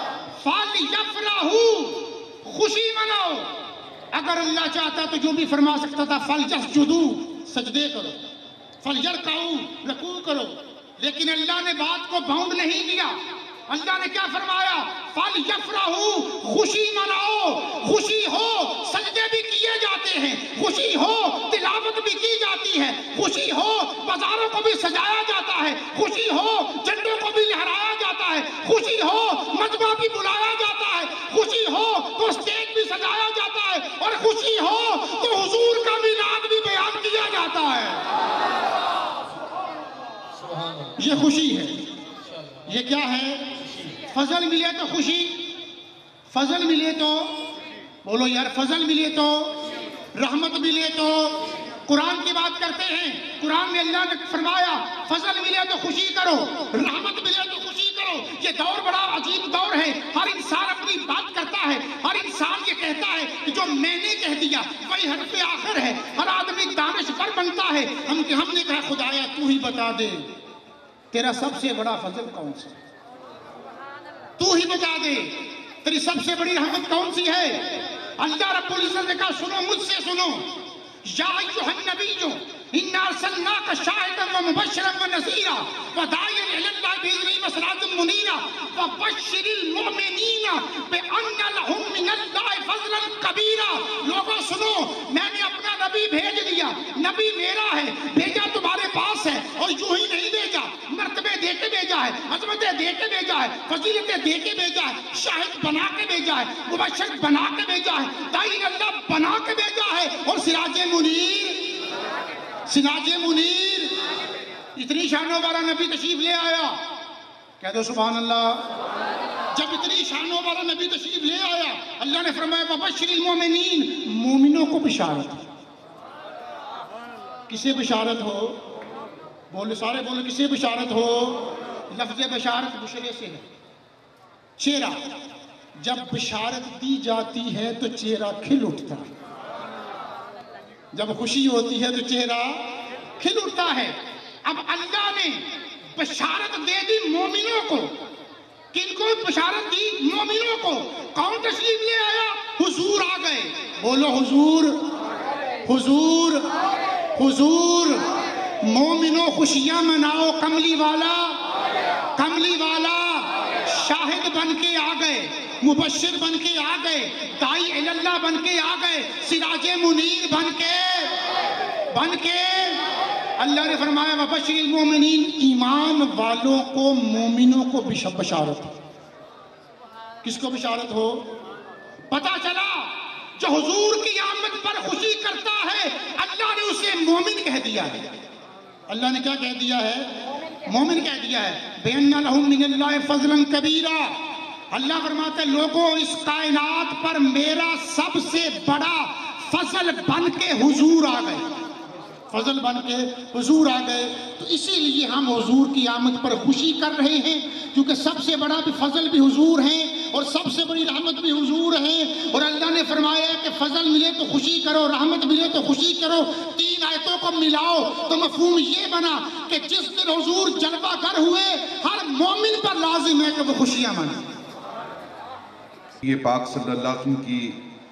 فَلْيَفْرَحُوا خوشی مناؤ۔ اگر اللہ چاہتا تو جو بھی فرما سکتا تھا فَلْيَسْجُدُوا سجدے کرو، فَلْيَرْكَعُوا رکوع کرو، لیکن اللہ نے بات کو باؤنڈ نہیں کیا۔ اللہ نے کیا فرمایا؟ فَلْيَفْرَحُوا خوشی مناؤ۔ خوشی ہو سجدے بھی کیے جاتے ہیں، خوشی ہو تلاوت بھی کی جاتی ہے، خوشی ہو بازاروں کو بھی سجایا جاتا ہے، خوشی ہو جھنڈوں کو بھی لہرایا جاتا ہے، خوشی ہو مجمع بھی بلایا جاتا ہے، خوشی ہو تو اسٹیج بھی سجایا جاتا ہے، اور خوشی ہو تو حضور کا میلاد بھی بیان کیا جاتا ہے۔ یہ خوشی ہے۔ یہ کیا ہے؟ فضل ملے تو خوشی، فضل ملے تو بولو یار، فضل ملے تو رحمت ملے تو قرآن کی بات کرتے ہیں، قرآن میں اللہ نے فرمایا فضل ملے تو خوشی کرو، رحمت ملے تو خوشی کرو۔ یہ دور بڑا عجیب دور ہے، ہر انسان اپنی بات کرتا ہے، ہر انسان یہ کہتا ہے کہ جو میں نے کہہ دیا وہی حرف آخر ہے، ہر آدمی دانش پر بنتا ہے۔ ہم ہم نے کہا خدایا تو ہی بتا دے تیرا سب سے بڑا فضل کون سا، تو ہی بتا دے تیری سب سے بڑی رحمت کون سی ہے۔ اللہ رب العزت نے کہا سنو، مجھ سے سنو، یا ایھا النبی انا ارسلناک شاہدا ومبشرا ونذیرا وداعیا الی اللہ باذنہ وسراجا منیرا وبشر المؤمنین بان لهم من اللہ فضلا کبیرا۔ لوگوں سنو، میں نے اپنا نبی بھیج دیا، نبی میرا ہے، بھیجا تمہارے پاس ہے، اور یوں ہی نہیں بھیجا، مرتبے دے کے بھیجا ہے، عظمتیں دے کے بھیجا ہے، فضیلتیں دے کے بھیجا ہے، شاہد بنا کے بھیجا ہے، مبشر بنا کے بھیجا ہے، داعی اللہ بنا کے بھیجا ہے، اور سراج منیر، سراج منیر، اتنی شانوں والا نبی تشریف لے آیا۔ کہہ دو سبحان اللہ۔ جب اتنی شانوں والا نبی تشریف لے آیا، اللہ نے فرمایا وَبَشِّرِ الْمُؤْمِنِينَ، مومنوں کو بشارت۔ کسے بشارت ہو؟ بولو سارے بولو، کسے بشارت ہو؟ لفظ بشارت بشرے سے ہے، چہرہ۔ جب بشارت دی جاتی ہے تو چہرہ کھل اٹھتا ہے، جب خوشی ہوتی ہے تو چہرہ کھل اٹھتا ہے۔ اب اللہ نے بشارت دے دی مومنوں کو، کن کو بشارت دی؟ مومنوں کو۔ کون تشریف لے آیا؟ حضور آ گئے۔ بولو حضور، حضور، حضور۔ مومنوں خوشیاں مناؤ، کملی والا، کملی والا شاہد بن کے آ گئے، مبشر بن کے آ گئے، داعی اللہ بن کے آ گئے، سراج منیر بن کے بن کے اللہ نے فرمایا وَبَشِّرِ الْمُؤْمِنِينَ، ایمان والوں کو، مومنوں کو بشارت۔ کس کو بشارت ہو؟ پتا چلا جو حضور کی آمد پر خوشی کرتا ہے اللہ نے اسے مومن کہہ دیا ہے۔ اللہ نے کیا کہہ دیا ہے؟ مومن کہہ دیا ہے۔ بِأَنَّ لَهُم مِّنَ اللَّهِ فَضْلًا كَبِيرًا، اللہ فرماتا ہے لوگوں اس کائنات پر میرا سب سے بڑا فضل بن کے حضور آ گئے، فضل بن کے حضور آ گئے۔ تو اسی لیے ہم حضور کی آمد پر خوشی کر رہے ہیں، کیونکہ سب سے بڑا بھی فضل بھی حضور ہیں اور سب سے بڑی رحمت بھی حضور ہیں۔ اور اللہ نے فرمایا کہ فضل ملے تو خوشی کرو، رحمت ملے تو خوشی کرو۔ تین آیتوں کو ملاؤ تو مفہوم یہ بنا کہ جس دن حضور جلوہ گر ہوئے ہر مومن پر لازم ہے کہ وہ خوشیاں منائے۔ یہ پاک صلی اللہ علیہ وسلم کی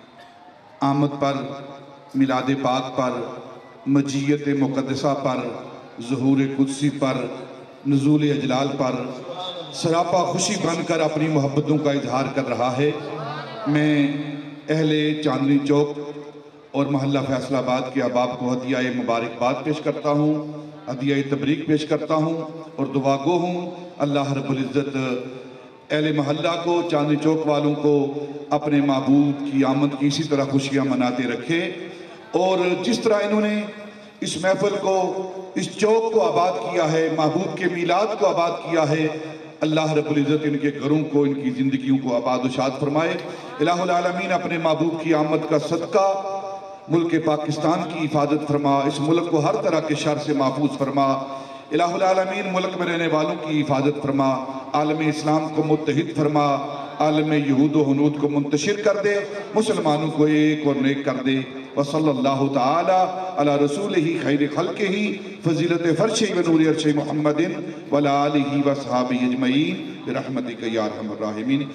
آمد پر، میلاد پاک پر، مجیت مقدسہ پر، ظہور قدسی پر، نزول اجلال پر سراپا خوشی بن کر اپنی محبتوں کا اظہار کر رہا ہے۔ میں اہل چاندنی چوک اور محلہ فیصل آباد کے احباب کو ہدیہ مبارکباد پیش کرتا ہوں، ہدیہ تبریک پیش کرتا ہوں اور دعا گو ہوں اللہ رب العزت اہل محلہ کو، چاندنی چوک والوں کو اپنے معبود کی آمد کی اسی طرح خوشیاں مناتے رکھے، اور جس طرح انہوں نے اس محفل کو، اس چوک کو آباد کیا ہے، محبوب کے میلاد کو آباد کیا ہے، اللہ رب العزت ان کے گھروں کو، ان کی زندگیوں کو آباد و شاد فرمائے۔ الہ العالمین اپنے محبوب کی آمد کا صدقہ ملک پاکستان کی حفاظت فرما، اس ملک کو ہر طرح کے شر سے محفوظ فرما۔ الہ العالمین ملک میں رہنے والوں کی حفاظت فرما، عالم اسلام کو متحد فرما، عالم یہود و ہنود کو منتشر کر دے، مسلمانوں کو ایک اور نیک کر دے۔ وصلی اللہ تعالی علی رسولہ خیر خلقہ فضیلت فرش و نور عرش محمد وعلی آلہ وصحابہ اجمعین برحمتک یا ارحم الراحمین۔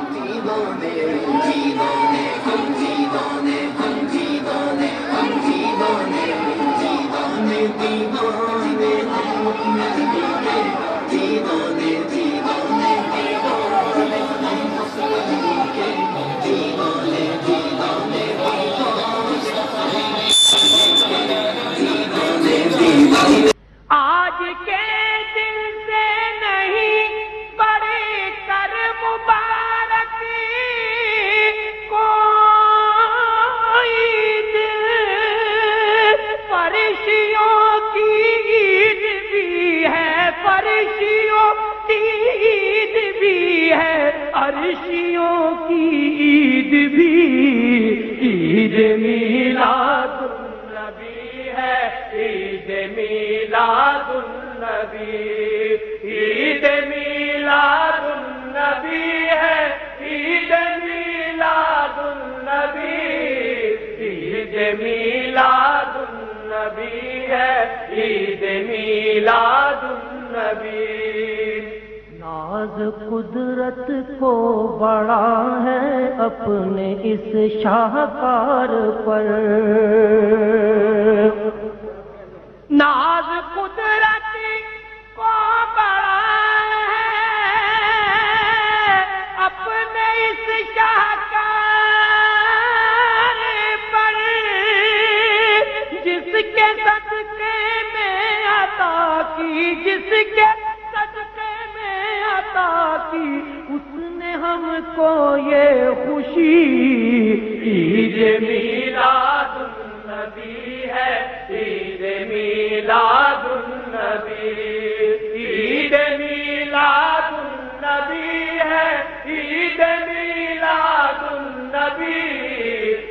آج کے دن سے نہیں بڑی کر مبارک کوئی دن، فرشتوں کی عید بھی ہے، فرشتوں کی عید بھی ہے، عرشیوں کی عید بھی، عید میلاد النبی ہے، عید میلاد النبی، عید میلاد النبی ہے، عید میلاد النبی، عید میلاد النبی ہے، عید میلاد النبی۔ ناز قدرت کو بڑا ہے اپنے اس شاہکار پر، ناز قدرت کو بڑا ہے اپنے اس شاہکار پر، جس کے صدقے میں عطا کی، جس کے صدقے میں عطا کی، اس نے ہم کو یہ خوشی، عید میلاد النبی ہے، عید میلاد النبی، عید میلاد النبی ہے۔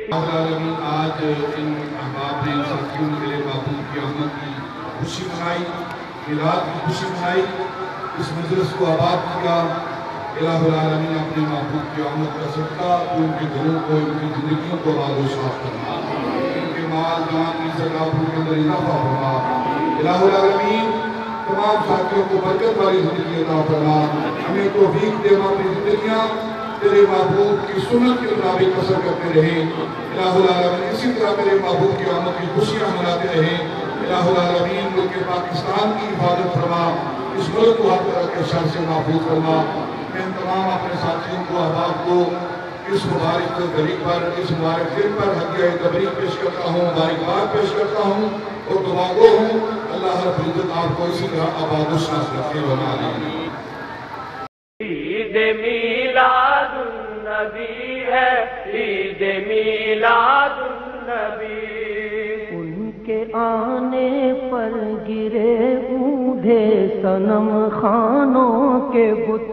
آج ان احباب نے ساتھیوں نے میرے محبوب کی آمد کی خوشی منائی، میلاد کی خوشی منائی، اس مجلس کو آباد کیا۔ الہ العالمین اپنے محبوب کی آمد کا صدقہ تو ان کے گھروں کو، ان کی زندگیوں کو آباد و صاف کرنا، ان کے مال جان کی سرکاپوں کے اندر اضافہ فرما۔ الہ العالمین تمام ساتھیوں کو برکت والی زندگی عطا فرما، ہمیں توفیق دے اپنی زندگیاں تیرے محبوب کی سنت کے مطابق بسر کرتے رہیں۔ الہ العالمین اسی طرح میرے محبوب کی آمد کی خوشیاں مناتے رہیں۔ الہ العالمین ملک پاکستان کی حفاظت فرما، اس ملک کو ہر طرح کے شر سے محفوظ فرما۔ میں تمام اپنے ساتھیوں کو، احباب کو اس مبارک گھڑی پر، اس مبارک دن پر ہدیہ تبریک پیش کرتا ہوں، مبارکباد پیش کرتا ہوں اور دعا گو ہوں اللہ رب العزت آپ کو اسی طرح آباد و شاد رکھے بنا دیں۔ عید میلاد النبی ہے، عید میلاد النبی، ان کے آنے پر گرے اونھے صنم خانوں کے بت،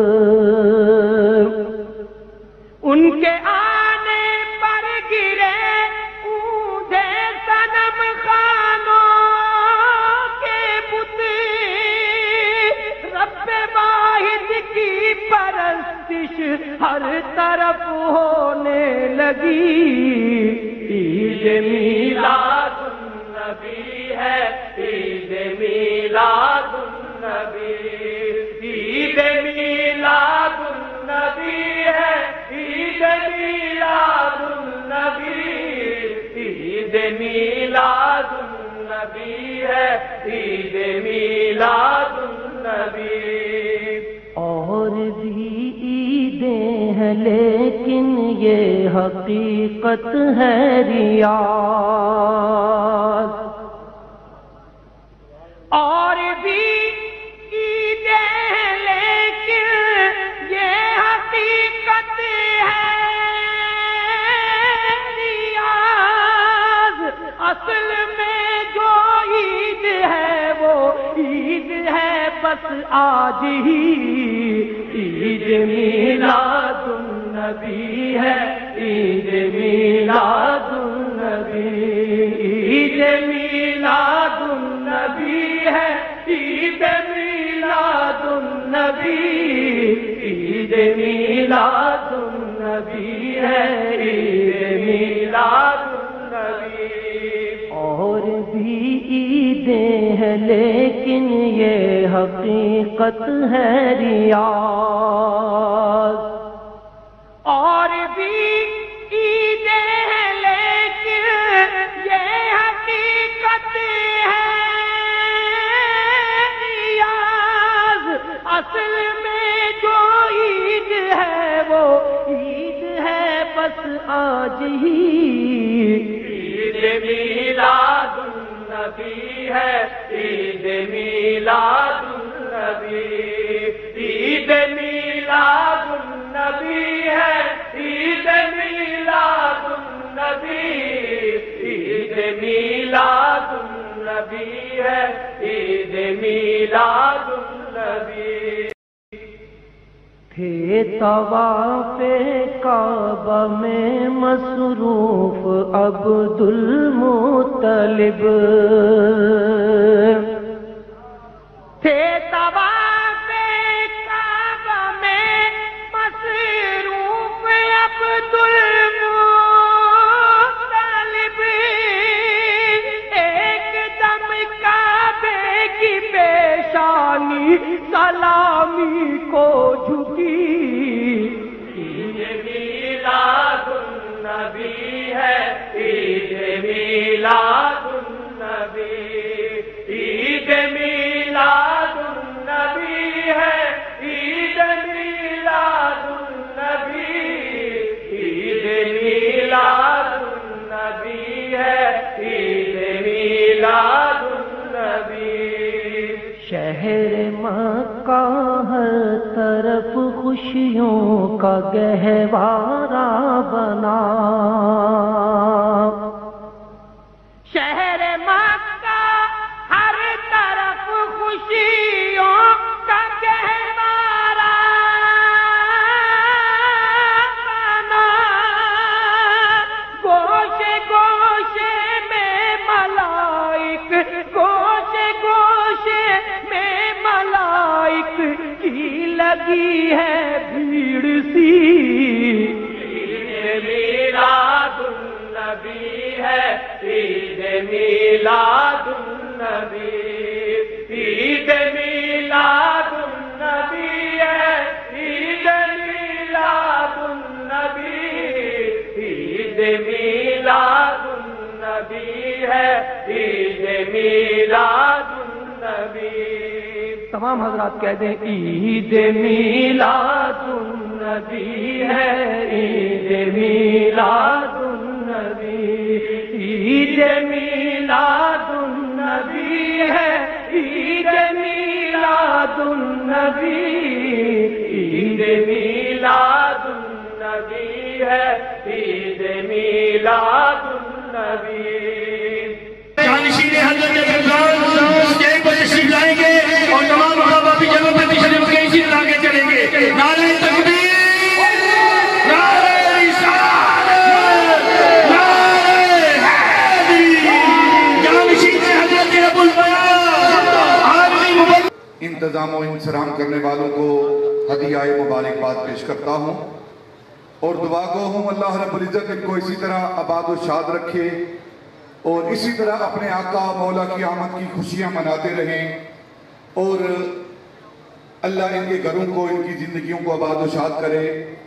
ان کے آنے پر گرے اونھے صنم خانوں کے بت، رب واحد کی پرستش ہر طرف ہونے لگی۔ عید میلاد النبی ہے، عید میلاد النبی، عید میلاد النبی ہے، عید میلاد النبی، عید میلاد النبی ہے، عید میلاد النبی۔ اور بھی عیدیں ہیں لیکن یہ حقیقت ہے ریاض، اور بھی عیدیں ہیں لیکن یہ حقیقت ہے ریاض، اصل میں جو عید ہے وہ عید ہے بس آج ہی۔ عید میلاد النبی ہے، عید میلاد النبی، عید میلاد النبی ہے، عید میلاد النبی، عید میلاد النبی ہے، عید میلاد النبی۔ اور بھی عیدیں ہیں لیکن یہ حقیقت ہے ریاض، اور بھی عیدیں ہیں لیکن یہ حقیقت ہے ریاض، اصل میں جو عید ہے وہ عید ہے بس آج ہی۔ عید میلاد النبی ہے، عید میلاد النبی، عید میلاد النبی ہے، عید میلاد النبی، عید میلاد النبی ہے، عید میلاد النبی۔ تھے طواف کعبہ میں مصروف عبد المطلب، تھے طواف کعبہ میں مصروف عبد المطلب، ایک دم کعبے کی پیشانی سلامی کو جھکی۔ عید میلاد النبی ہے، عید میلاد النبی، عید میلاد النبی ہے، عید میلاد النبی، عید میلاد النبی ہے، عید میلاد النبی۔ شہر مکہ ہر طرف خوشیوں کا گہوارہ بنا، شہر مکہ ہر طرف خوشیوں کا گہوارہ بنا، की लगी है भीड़ सी। ईद मीलादुन्नबी है, ईद मीलादुन्नबी, ईद मीलादुन्नबी है, ईद मीलादुन्नबी, ईद मीलादुन्नबी है, ईद मीलादुन्नबी। तमाम हजरात कह दें ईद मीलादुन्नबी है, ईद मीलादुन्नबी, ईद मीलादुन्नबी है, ईद मीलादुन्नबी, ईद मीलादुन्नबी है, ईद मीलादुन्नबी। जानशीन हज़रत फैज़ान स्टेज पर तशरीफ लाएंगे और तमाम अहबाब की जगह पर तशरीफ इसी ला के चलेंगे। नारे तकबीर, नारे रिसालत, नारे हैदरी, जानशीन हज़रत अबुल बयान आलमी मुबल्लिग। इंतज़ाम व इंतज़ाम करने वालों को हदियाए मुबारकबाद पेश करता हूँ और दुआ गो हूँ अल्लाह रब्बुल इज़्ज़त इनको इसी तरह आबाद व शाद रखे और इसी तरह अपने आका मौला की आमद की खुशियाँ मनाते रहें और अल्लाह इनके घरों को, इनकी ज़िंदगियों को आबाद व शाद करे।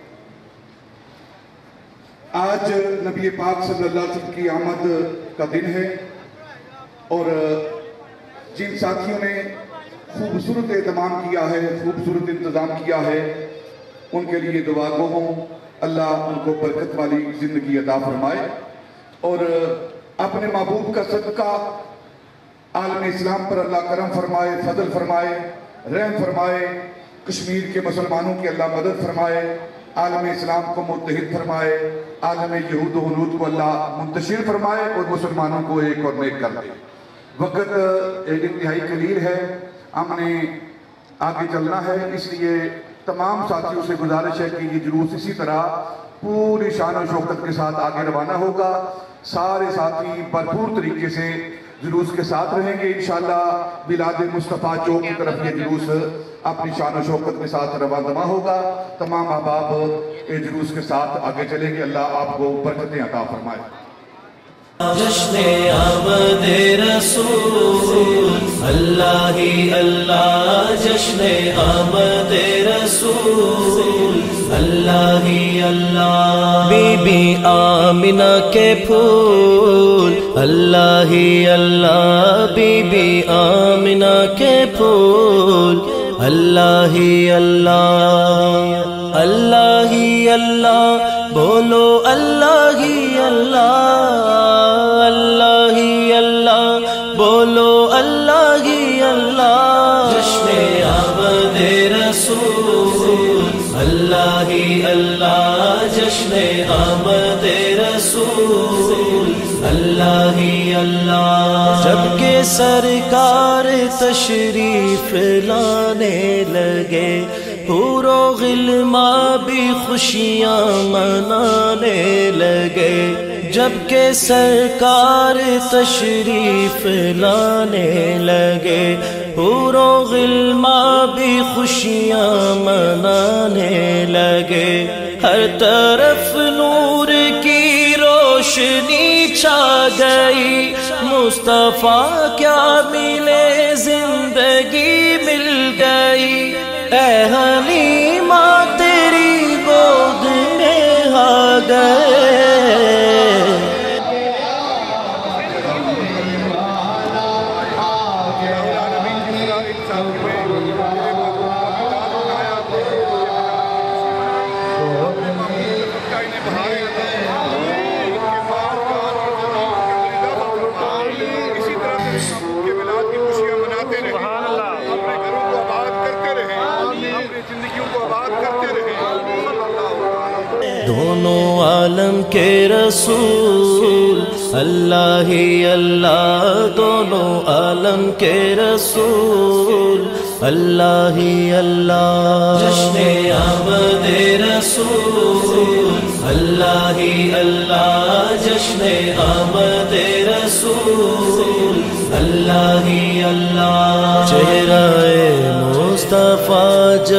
आज नबी पाक सल्लल्लाहु अलैहि वसल्लम की आमद का दिन है और जिन साथियों ने खूबसूरत एहतमाम किया है, खूबसूरत इंतज़ाम किया है, उनके लिए दुआ गो हूँ अल्लाह उनको बरकत वाली ज़िंदगी अता फरमाए और अपने महबूब का सदका आलम इस्लाम पर अल्लाह करम फरमाए, फजल फरमाए, रहम फरमाए। कश्मीर के मुसलमानों की अल्लाह मदद फरमाए, आलम इस्लाम को मुत्तहिद फरमाए, आलम यहूद व हुनूद को अल्लाह मुंतशिर फरमाए और मुसलमानों को एक और नेक कर दे। वक़्त एक इंतहाई कलील है, हमने आगे चलना है, इसलिए तमाम साथियों से गुजारिश है कि ये जुलूस इसी तरह पूरी शान और शौकत के साथ आगे रवाना होगा। सारे साथी भरपूर तरीके से जुलूस के साथ रहेंगे। इंशाअल्लाह बिलाद मुस्तफ़ा चौक की तरफ ये जुलूस अपनी शान और शौकत के साथ रवाना होगा। तमाम अहबाब ये जुलूस के साथ आगे चलेंगे। अल्लाह आपको बरकतें अता फरमाए। जश्न आमद रसूल अल्लाह ही अल्लाह, जश्न आमद रसूल अल्लाह ही अल्लाह। बीबी आमिना के फूल अल्लाह ही अल्लाह, बीबी आमिना के फूल अल्लाह ही अल्लाह। अल्लाह ही अल्लाह बोलो, अल्लाह ही अल्लाह, अल्लाह ही अल्लाह बोलो, अल्लाह ही अल्लाह। जश्न आमद रसूल अल्लाह ही अल्लाह, जश्न आमद रसूल अल्लाह ही अल्लाह। जब के सरकार तशरीफ लाने लगे, हूरो गिल्मा भी खुशियाँ मनाने लगे। जब के सरकार तशरीफ लाने लगे, हूरो गिल्मा भी खुशियाँ मनाने लगे। हर तरफ नूर की रोशनी छा गई, मुस्तफा क्या मिले जिंदगी मिल गई। ऐ हलीमा तेरी गोद में आ गए। दोनों आलम के रसूल अल्लाह ही अल्लाह, दोनों आलम के रसूल अल्लाह ही अल्लाह। जश्न आमद रसूल अल्लाह ही अल्लाह, जश्न आमद रसूल अल्लाह ही अल्लाह। चेहरा मुस्तफा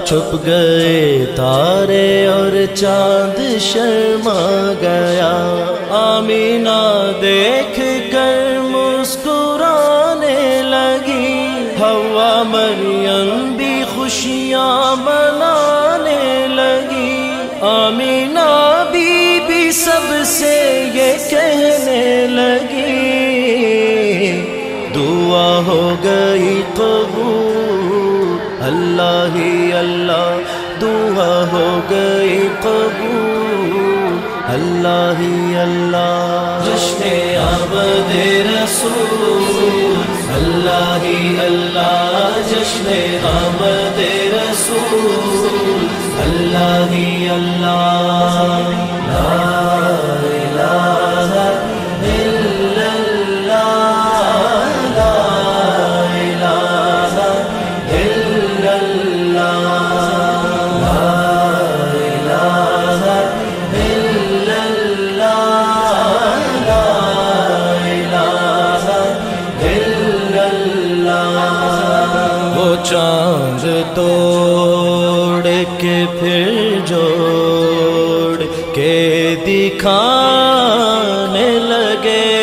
چھپ گئے تارے اور چاند شرما گیا، آمینہ دیکھ کر مسکرانے لگی، حوا مریم بھی خوشیاں منانے لگی، آمینہ بی بی سب سے یہ کہنے لگی، دعا ہو گئی قبول، اللہ ہی اللہ دعا ہو گئی قبول، اللہ ہی اللہ جشن آمد رسول، اللہ ہی اللہ جشن آمد رسول، اللہ ہی اللہ لا الہ الا اللہ، لا الہ الا اللہ، لا الہ الا اللہ، لا الہ الا اللہ۔ وہ چاند توڑ کے پھر جوڑ کے دکھانے لگے،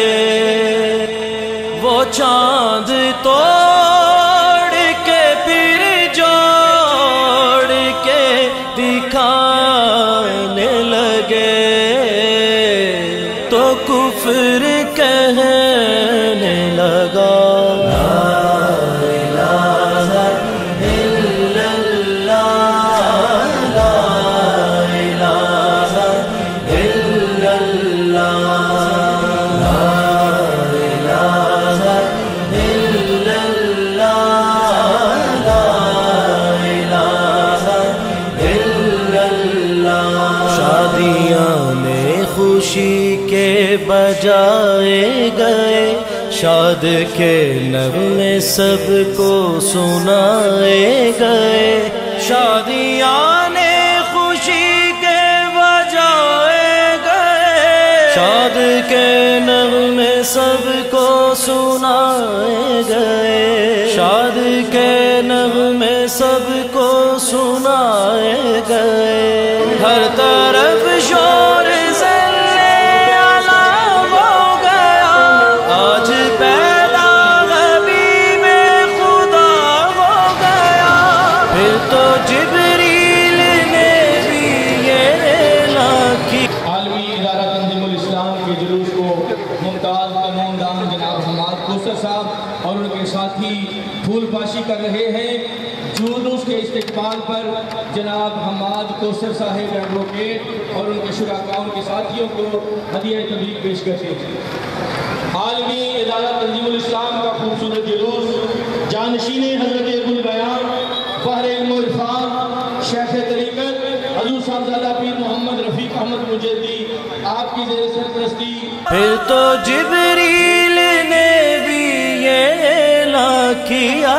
وہ چاند توڑ کے پھر جوڑ کے دکھانے لگے، تو کفر کہنے لگا خوشی کے بجائے گئے، شاد کے نغمے سب کو سنائے گئے، شادیاں نے خوشی کے بجائے گئے، شاد کے نغمے سب کو سنائے گئے، شاد کے نغمے سب کو سنائے گئے، ہر طرف شور اور ان کے ساتھی پھول پاشی کر رہے ہیں۔ جلوس کے استقبال پر جناب حماد کوثر صاحب ایڈوکیٹ اور ان کے شرکاء ان کے ساتھیوں کو ہدیہ تبریک پیش کرتے ہیں۔ عالمی ادارہ تنظیم الاسلام کا خوبصورت جلوس جانشین حضرت ابوالبیان بحر علم و عرفان شیخ طریقت حضور صاحبزادہ پیر محمد رفیق احمد مجدی آپ کی زیر سرپرستی۔ پھر تو جبریل نے بھی یہ اعلان کیا،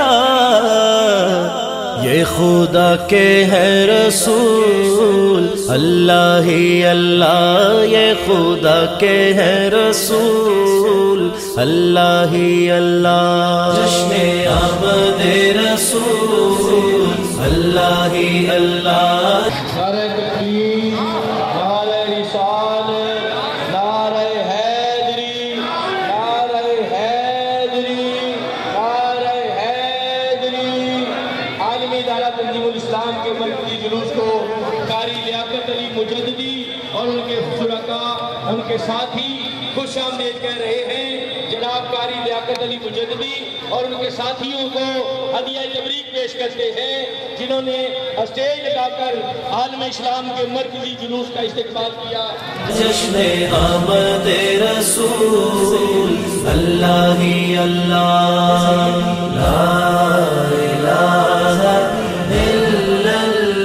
یہ خدا کے ہے رسول، اللہ ہی اللہ یہ خدا کے ہے رسول، اللہ ہی اللہ جشن آمد رسول، اللہ ہی اللہ نعرہ تکبیر، نعرہ رسالت، نعرہ حیدری، نعرہ حیدری، نعرہ حیدری۔ عالمی ادارہ تنظیم الاسلام کے مرکزی جلوس کو قاری لیاقت علی مجددی اور ان کے شرکاء ان کے ساتھی خوش آمدید کہہ رہے ہیں۔ جناب قاری لیاقت علی مجددی اور ان کے ساتھیوں کو ہدیہ تبریک پیش کرتے ہیں، جنہوں نے اسٹیج لگا کر عالم اسلام کے مرکزی جلوس کا استقبال کیا۔ جشن آمد رسول، اللہ ہی اللہ لا الہ الا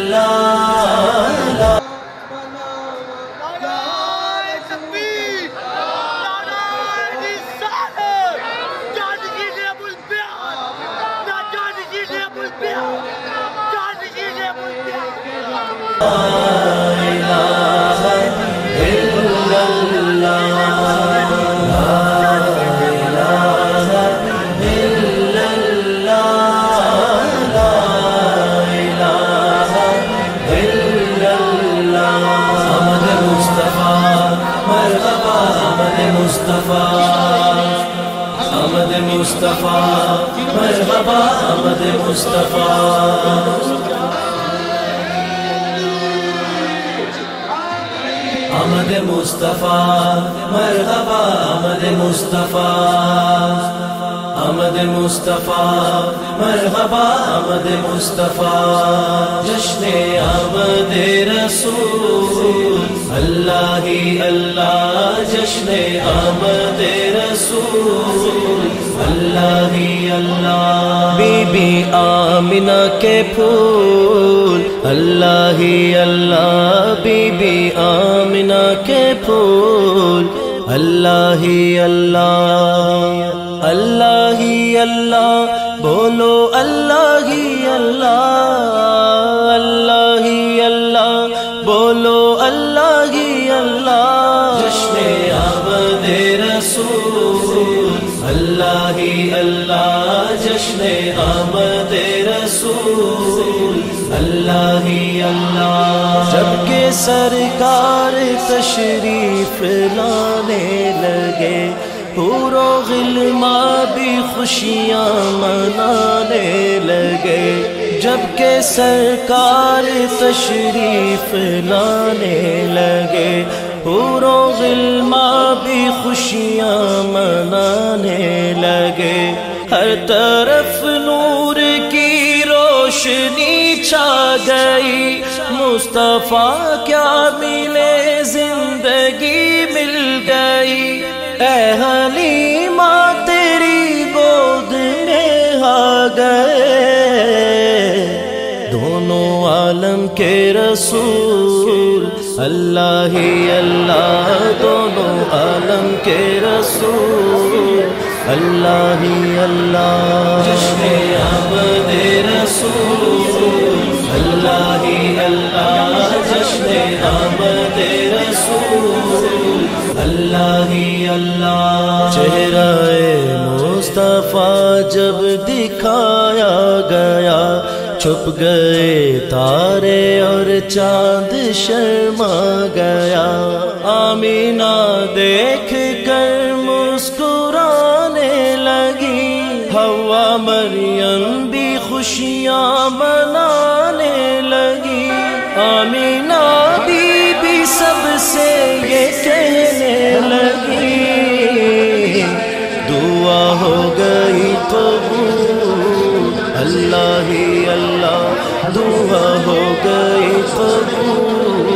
اللہ۔ مصطفیٰ مرحبا آمد مصطفیٰ آمد مصطفیٰ مرحبا آمد مصطفیٰ آمد مصطفیٰ مرحبا آمد مصطفیٰ جشن آمد رسول اللہ ہی اللہ جشن آمد رسول اللہ ہی اللہ بی بی آمنہ کے پھول اللہ ہی اللہ بی بی آمنہ کے پھول اللہ ہی اللہ اللہ ہی اللہ بولو اللہ ہی اللہ اللہ ہی اللہ بولو اللہ ہی اللہ جشن آمد رسول اللہ ہی اللہ جشن آمد رسول اللہ ہی اللہ جب کہ سرکار تشریف لانے لگے حور و غلماں بھی خوشیاں منانے لگے جب کہ سرکار تشریف لانے لگے حور و غلماں بھی خوشیاں منانے لگے ہر طرف نور کی روشنی چھا گئی مصطفیٰ کیا ملے زندگی مل گئی اے حلیمہ تیری گود میں آ گئے دونوں عالم کے رسول اللہ ہی اللہ دونوں عالم کے رسول اللہ ہی اللہ جشن آمد رسول اللہ ہی اللہ جشن آمد رسول اللہ ہی اللہ چہرہ مصطفیٰ جب دکھایا گیا چھپ گئے تارے اور چاند شرما گیا آمینہ دیکھ کر مسکرانے لگی حوا مریم بھی خوشیاں منانے لگی آمینہ بی بی سب سے یہ کہنے لگی دعا ہو گئی قبول اللہ ہی اللہ دعا ہو گئی قبول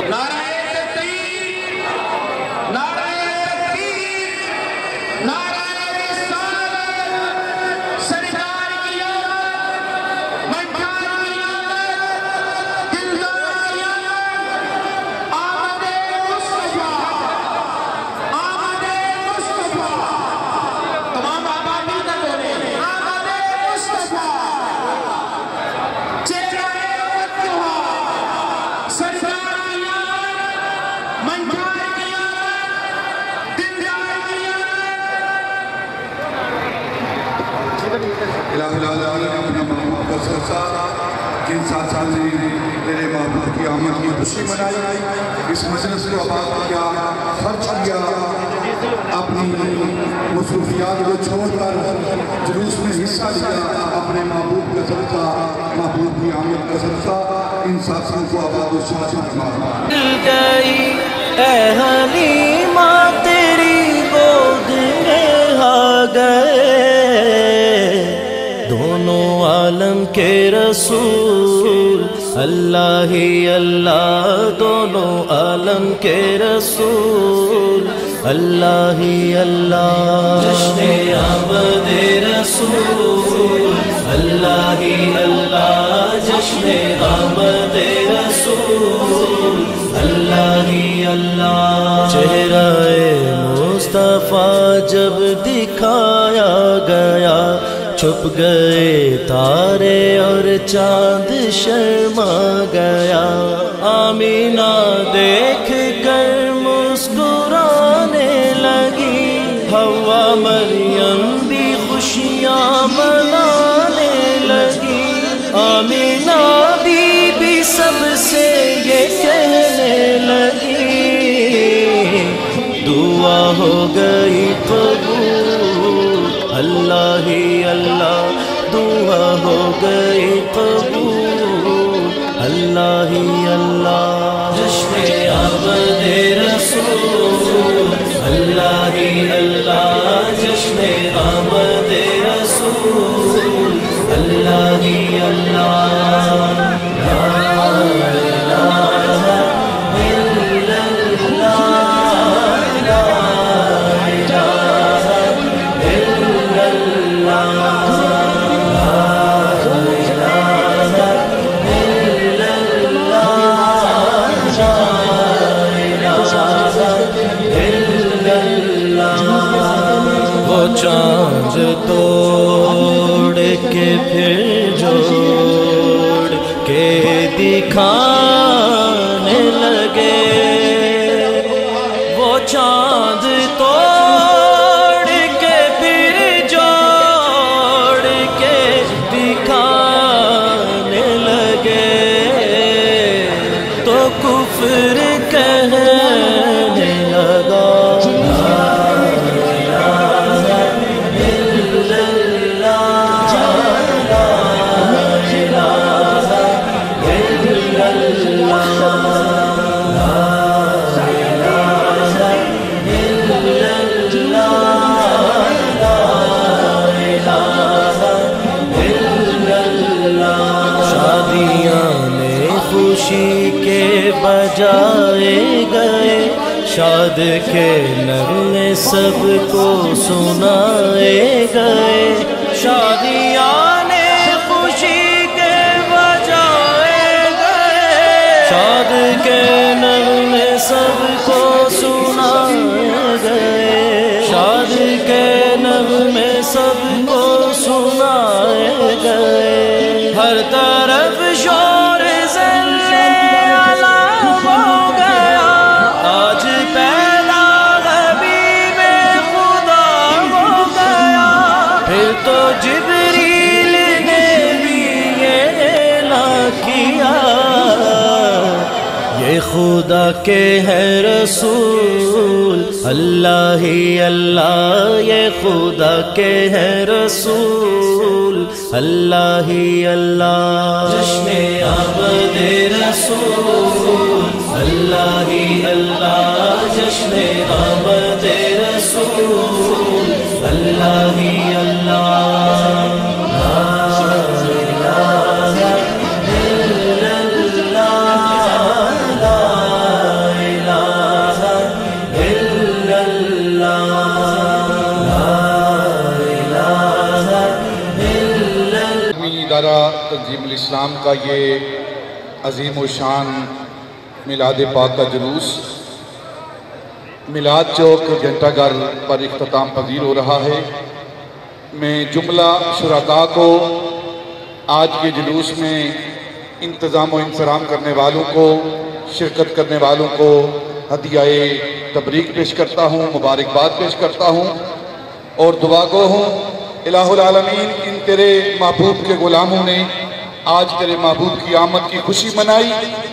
جن سات سال نے میرے محبوب کی آمد کی خوشی منائی اس مجلس کو آباد کیا خرچ کیا اپنی مصروفیات کو چھوڑ کر جلوس میں حصہ لیا اپنے محبوب کا صدقہ محبوب کی آمد کا صدقہ ان ساتھیوں کو آباد و شاد فرما گئی اے حلیمہ تیری گود میں آ گئے دونوں عالم کے رسول اللہ ہی اللہ دونوں عالم کے رسول اللہ ہی اللہ جشن آمد رسول اللہ ہی اللہ جشن آمد رسول اللہ ہی اللہ چہرہ مصطفیٰ جب دکھایا گیا چھپ گئے تارے اور چاند شرما گیا آمینہ دیکھ کر مسکرانے لگی حوا مریم بھی خوشیاں منانے لگی آمینہ بی بی سب سے یہ کہنے لگی دعا ہو گئی قبول اللہ ہی دعا ہو گئی قبول اللہ ہی اللہ جشن آمد رسول اللہ ہی اللہ جشن آمد رسول اللہ ہی اللہ لا الہ الا اللہ لا الہ الا اللہ چاند توڑ کے پھر جوڑ کے دکھانے لگے وہ چاند توڑ کے پھر جوڑ کے دکھانے لگے تو کفر کہنے لگا بجائے گئے شاد کے نغمے سب کو سنائے گئے شادیاں نے خوشی کے بجائے گئے شاد کے نغمے سب کو سنائے گئے شاد کے نغمے سب کو سنائے گئے ہر طرف شور جبریل نے بھی یہ اعلان کیا یہ خدا کے ہیں رسول اللہ ہی اللہ یہ خدا کے ہیں رسول اللہ ہی اللہ جشن آمد رسول اللہ ہی اللہ جشن آمد رسول اللہ ہی اللہ لا الہ الا اللہ لا الہ الا اللہ لا الہ الا اللہ ادارہ تنظیم الاسلام کا یہ عظیم و شان میلاد پاک کا جلوس میلاد چوک گھنٹہ گھر پر اختتام پذیر ہو رہا ہے میں جملہ شرکاء کو آج کے جلوس میں انتظام و انصرام کرنے والوں کو شرکت کرنے والوں کو ہدیہ تبریک پیش کرتا ہوں مبارکباد پیش کرتا ہوں اور دعا گو ہوں الہ العالمین ان تیرے محبوب کے غلاموں نے آج تیرے محبوب کی آمد کی خوشی منائی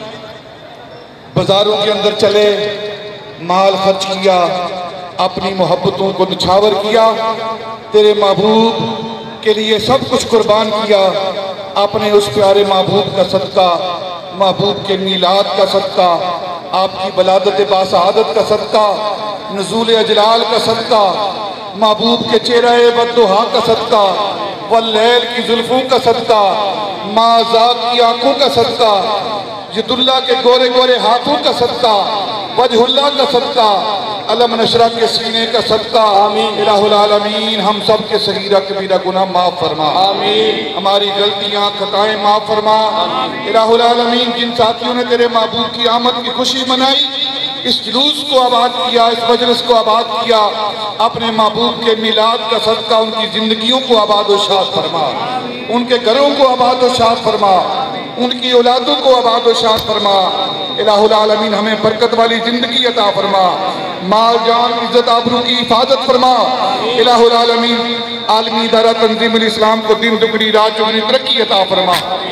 بازاروں کے اندر چلے مال خرچ کیا اپنی محبتوں کو نچھاور کیا تیرے محبوب کے لیے سب کچھ قربان کیا اپنے اس پیارے محبوب کا صدقہ محبوب کے میلاد کا صدقہ آپ کی ولادت باسعادت کا صدقہ نزول اجلال کا صدقہ محبوب کے چہرہ بددہا کا صدقہ واللیل کی زلفوں کا صدقہ ماں ذات کی آنکھوں کا صدقہ ید اللہ کے گورے گورے ہاتھوں کا صدقہ وجہ اللہ کا صدقہ علم نشرہ کے سینے کا صدقہ آمین الہ العالمین ہم سب کے صغیرہ کبیرہ گناہ معاف فرما آمین ہماری غلطیاں خطائیں معاف فرما الہ العالمین جن ساتھیوں نے تیرے محبوب کی آمد کی خوشی منائی اس جلوس کو آباد کیا اس مجلس کو آباد کیا اپنے محبوب کے میلاد کا صدقہ ان کی زندگیوں کو آباد و شاد فرما ان کے گھروں کو آباد و شاد فرما ان کی اولادوں کو آباد و شاد فرما الہ العالمین ہمیں برکت والی زندگی عطا فرما مال جان عزت آبرو کی حفاظت فرما الہ العالمین عالمی ادارہ تنظیم الاسلام کو دن دگنی رات چگنی ترقی عطا فرما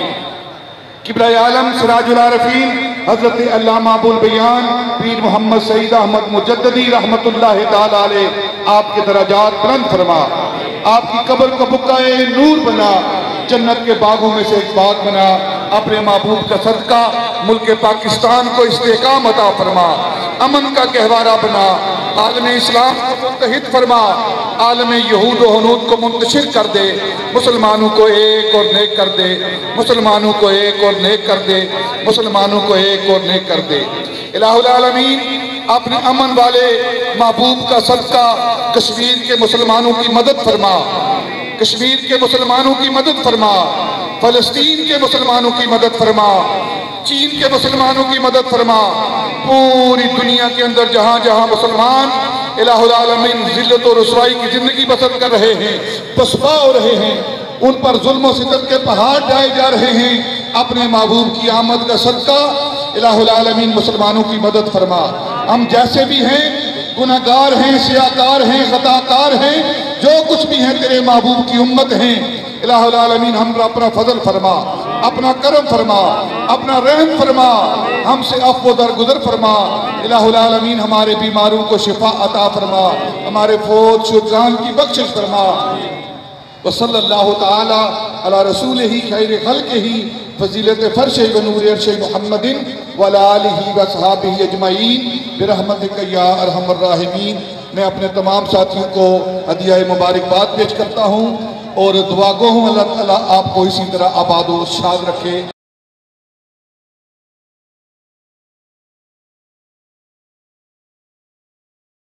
قبلہ عالم سراج العارفین حضرت علامہ ابو البیان پیر محمد سعید احمد مجددی رحمت اللہ تعالی علیہ آپ کے درجات بلند فرما آپ کی قبر کو بقائے نور بنا जन्नत के बागों में से एक बाग बना। अपने महबूब का सदका मुल्क पाकिस्तान को इस्तेकाम अता फरमा, अमन का गहवारा बना, आलम इस्लाम को मुत्तहिद फरमा, आलम यहूद व हनूद को मुंतशिर कर दे, मुसलमानों को एक और नेक कर दे, मुसलमानों को एक और नेक कर दे, मुसलमानों को एक और नेक कर दे। इलाहुल आलमीन अपने अमन वाले महबूब का सदका कश्मीर के मुसलमानों की मदद फरमा, कश्मीर के मुसलमानों की मदद फरमा, फ़लस्तीन के मुसलमानों की मदद फरमा, चीन के मुसलमानों की मदद फरमा। पूरी दुनिया के अंदर जहाँ जहाँ मुसलमान इलाहुल आलमीन ज़िल्लत और रुसवाई की ज़िंदगी बसर कर रहे हैं, पसपा हो रहे हैं, उन पर जुल्म और सितम के पहाड़ ढाए जा रहे हैं, अपने महबूब की आमद का सदका इलाहुल आलमीन मुसलमानों की मदद फरमा। हम जैसे भी हैं, गुनहगार हैं, सियाकार हैं, खताकार हैं, जो कुछ भी हैं तेरे महबूब की उम्मत हैं, इलाहुल आलमीन हम पर अपना फजल फरमा, अपना करम फरमा, अपना रहम फरमा, हमसे अफ़्व दरगुजर फरमा। इलाहुल आलमीन हमारे बीमारों को शिफा अता फरमा, हमारे फौज शुजान की बख्शिश फरमा। वसल्लल्लाहु ताला अला रसूलिही खैर खल्क़िही फजीलत फर्श व नूर अर्श मुहम्मदिन व अला आलिही व सहाबिही अजमईन बिरहमतिका या अरहमर राहिमीन। मैं अपने तमाम साथियों को हदिया मुबारकबाद पेश करता हूँ और दुआ गो हूँ अल्लाह ताला आपको इसी तरह आबाद व शाद रखे।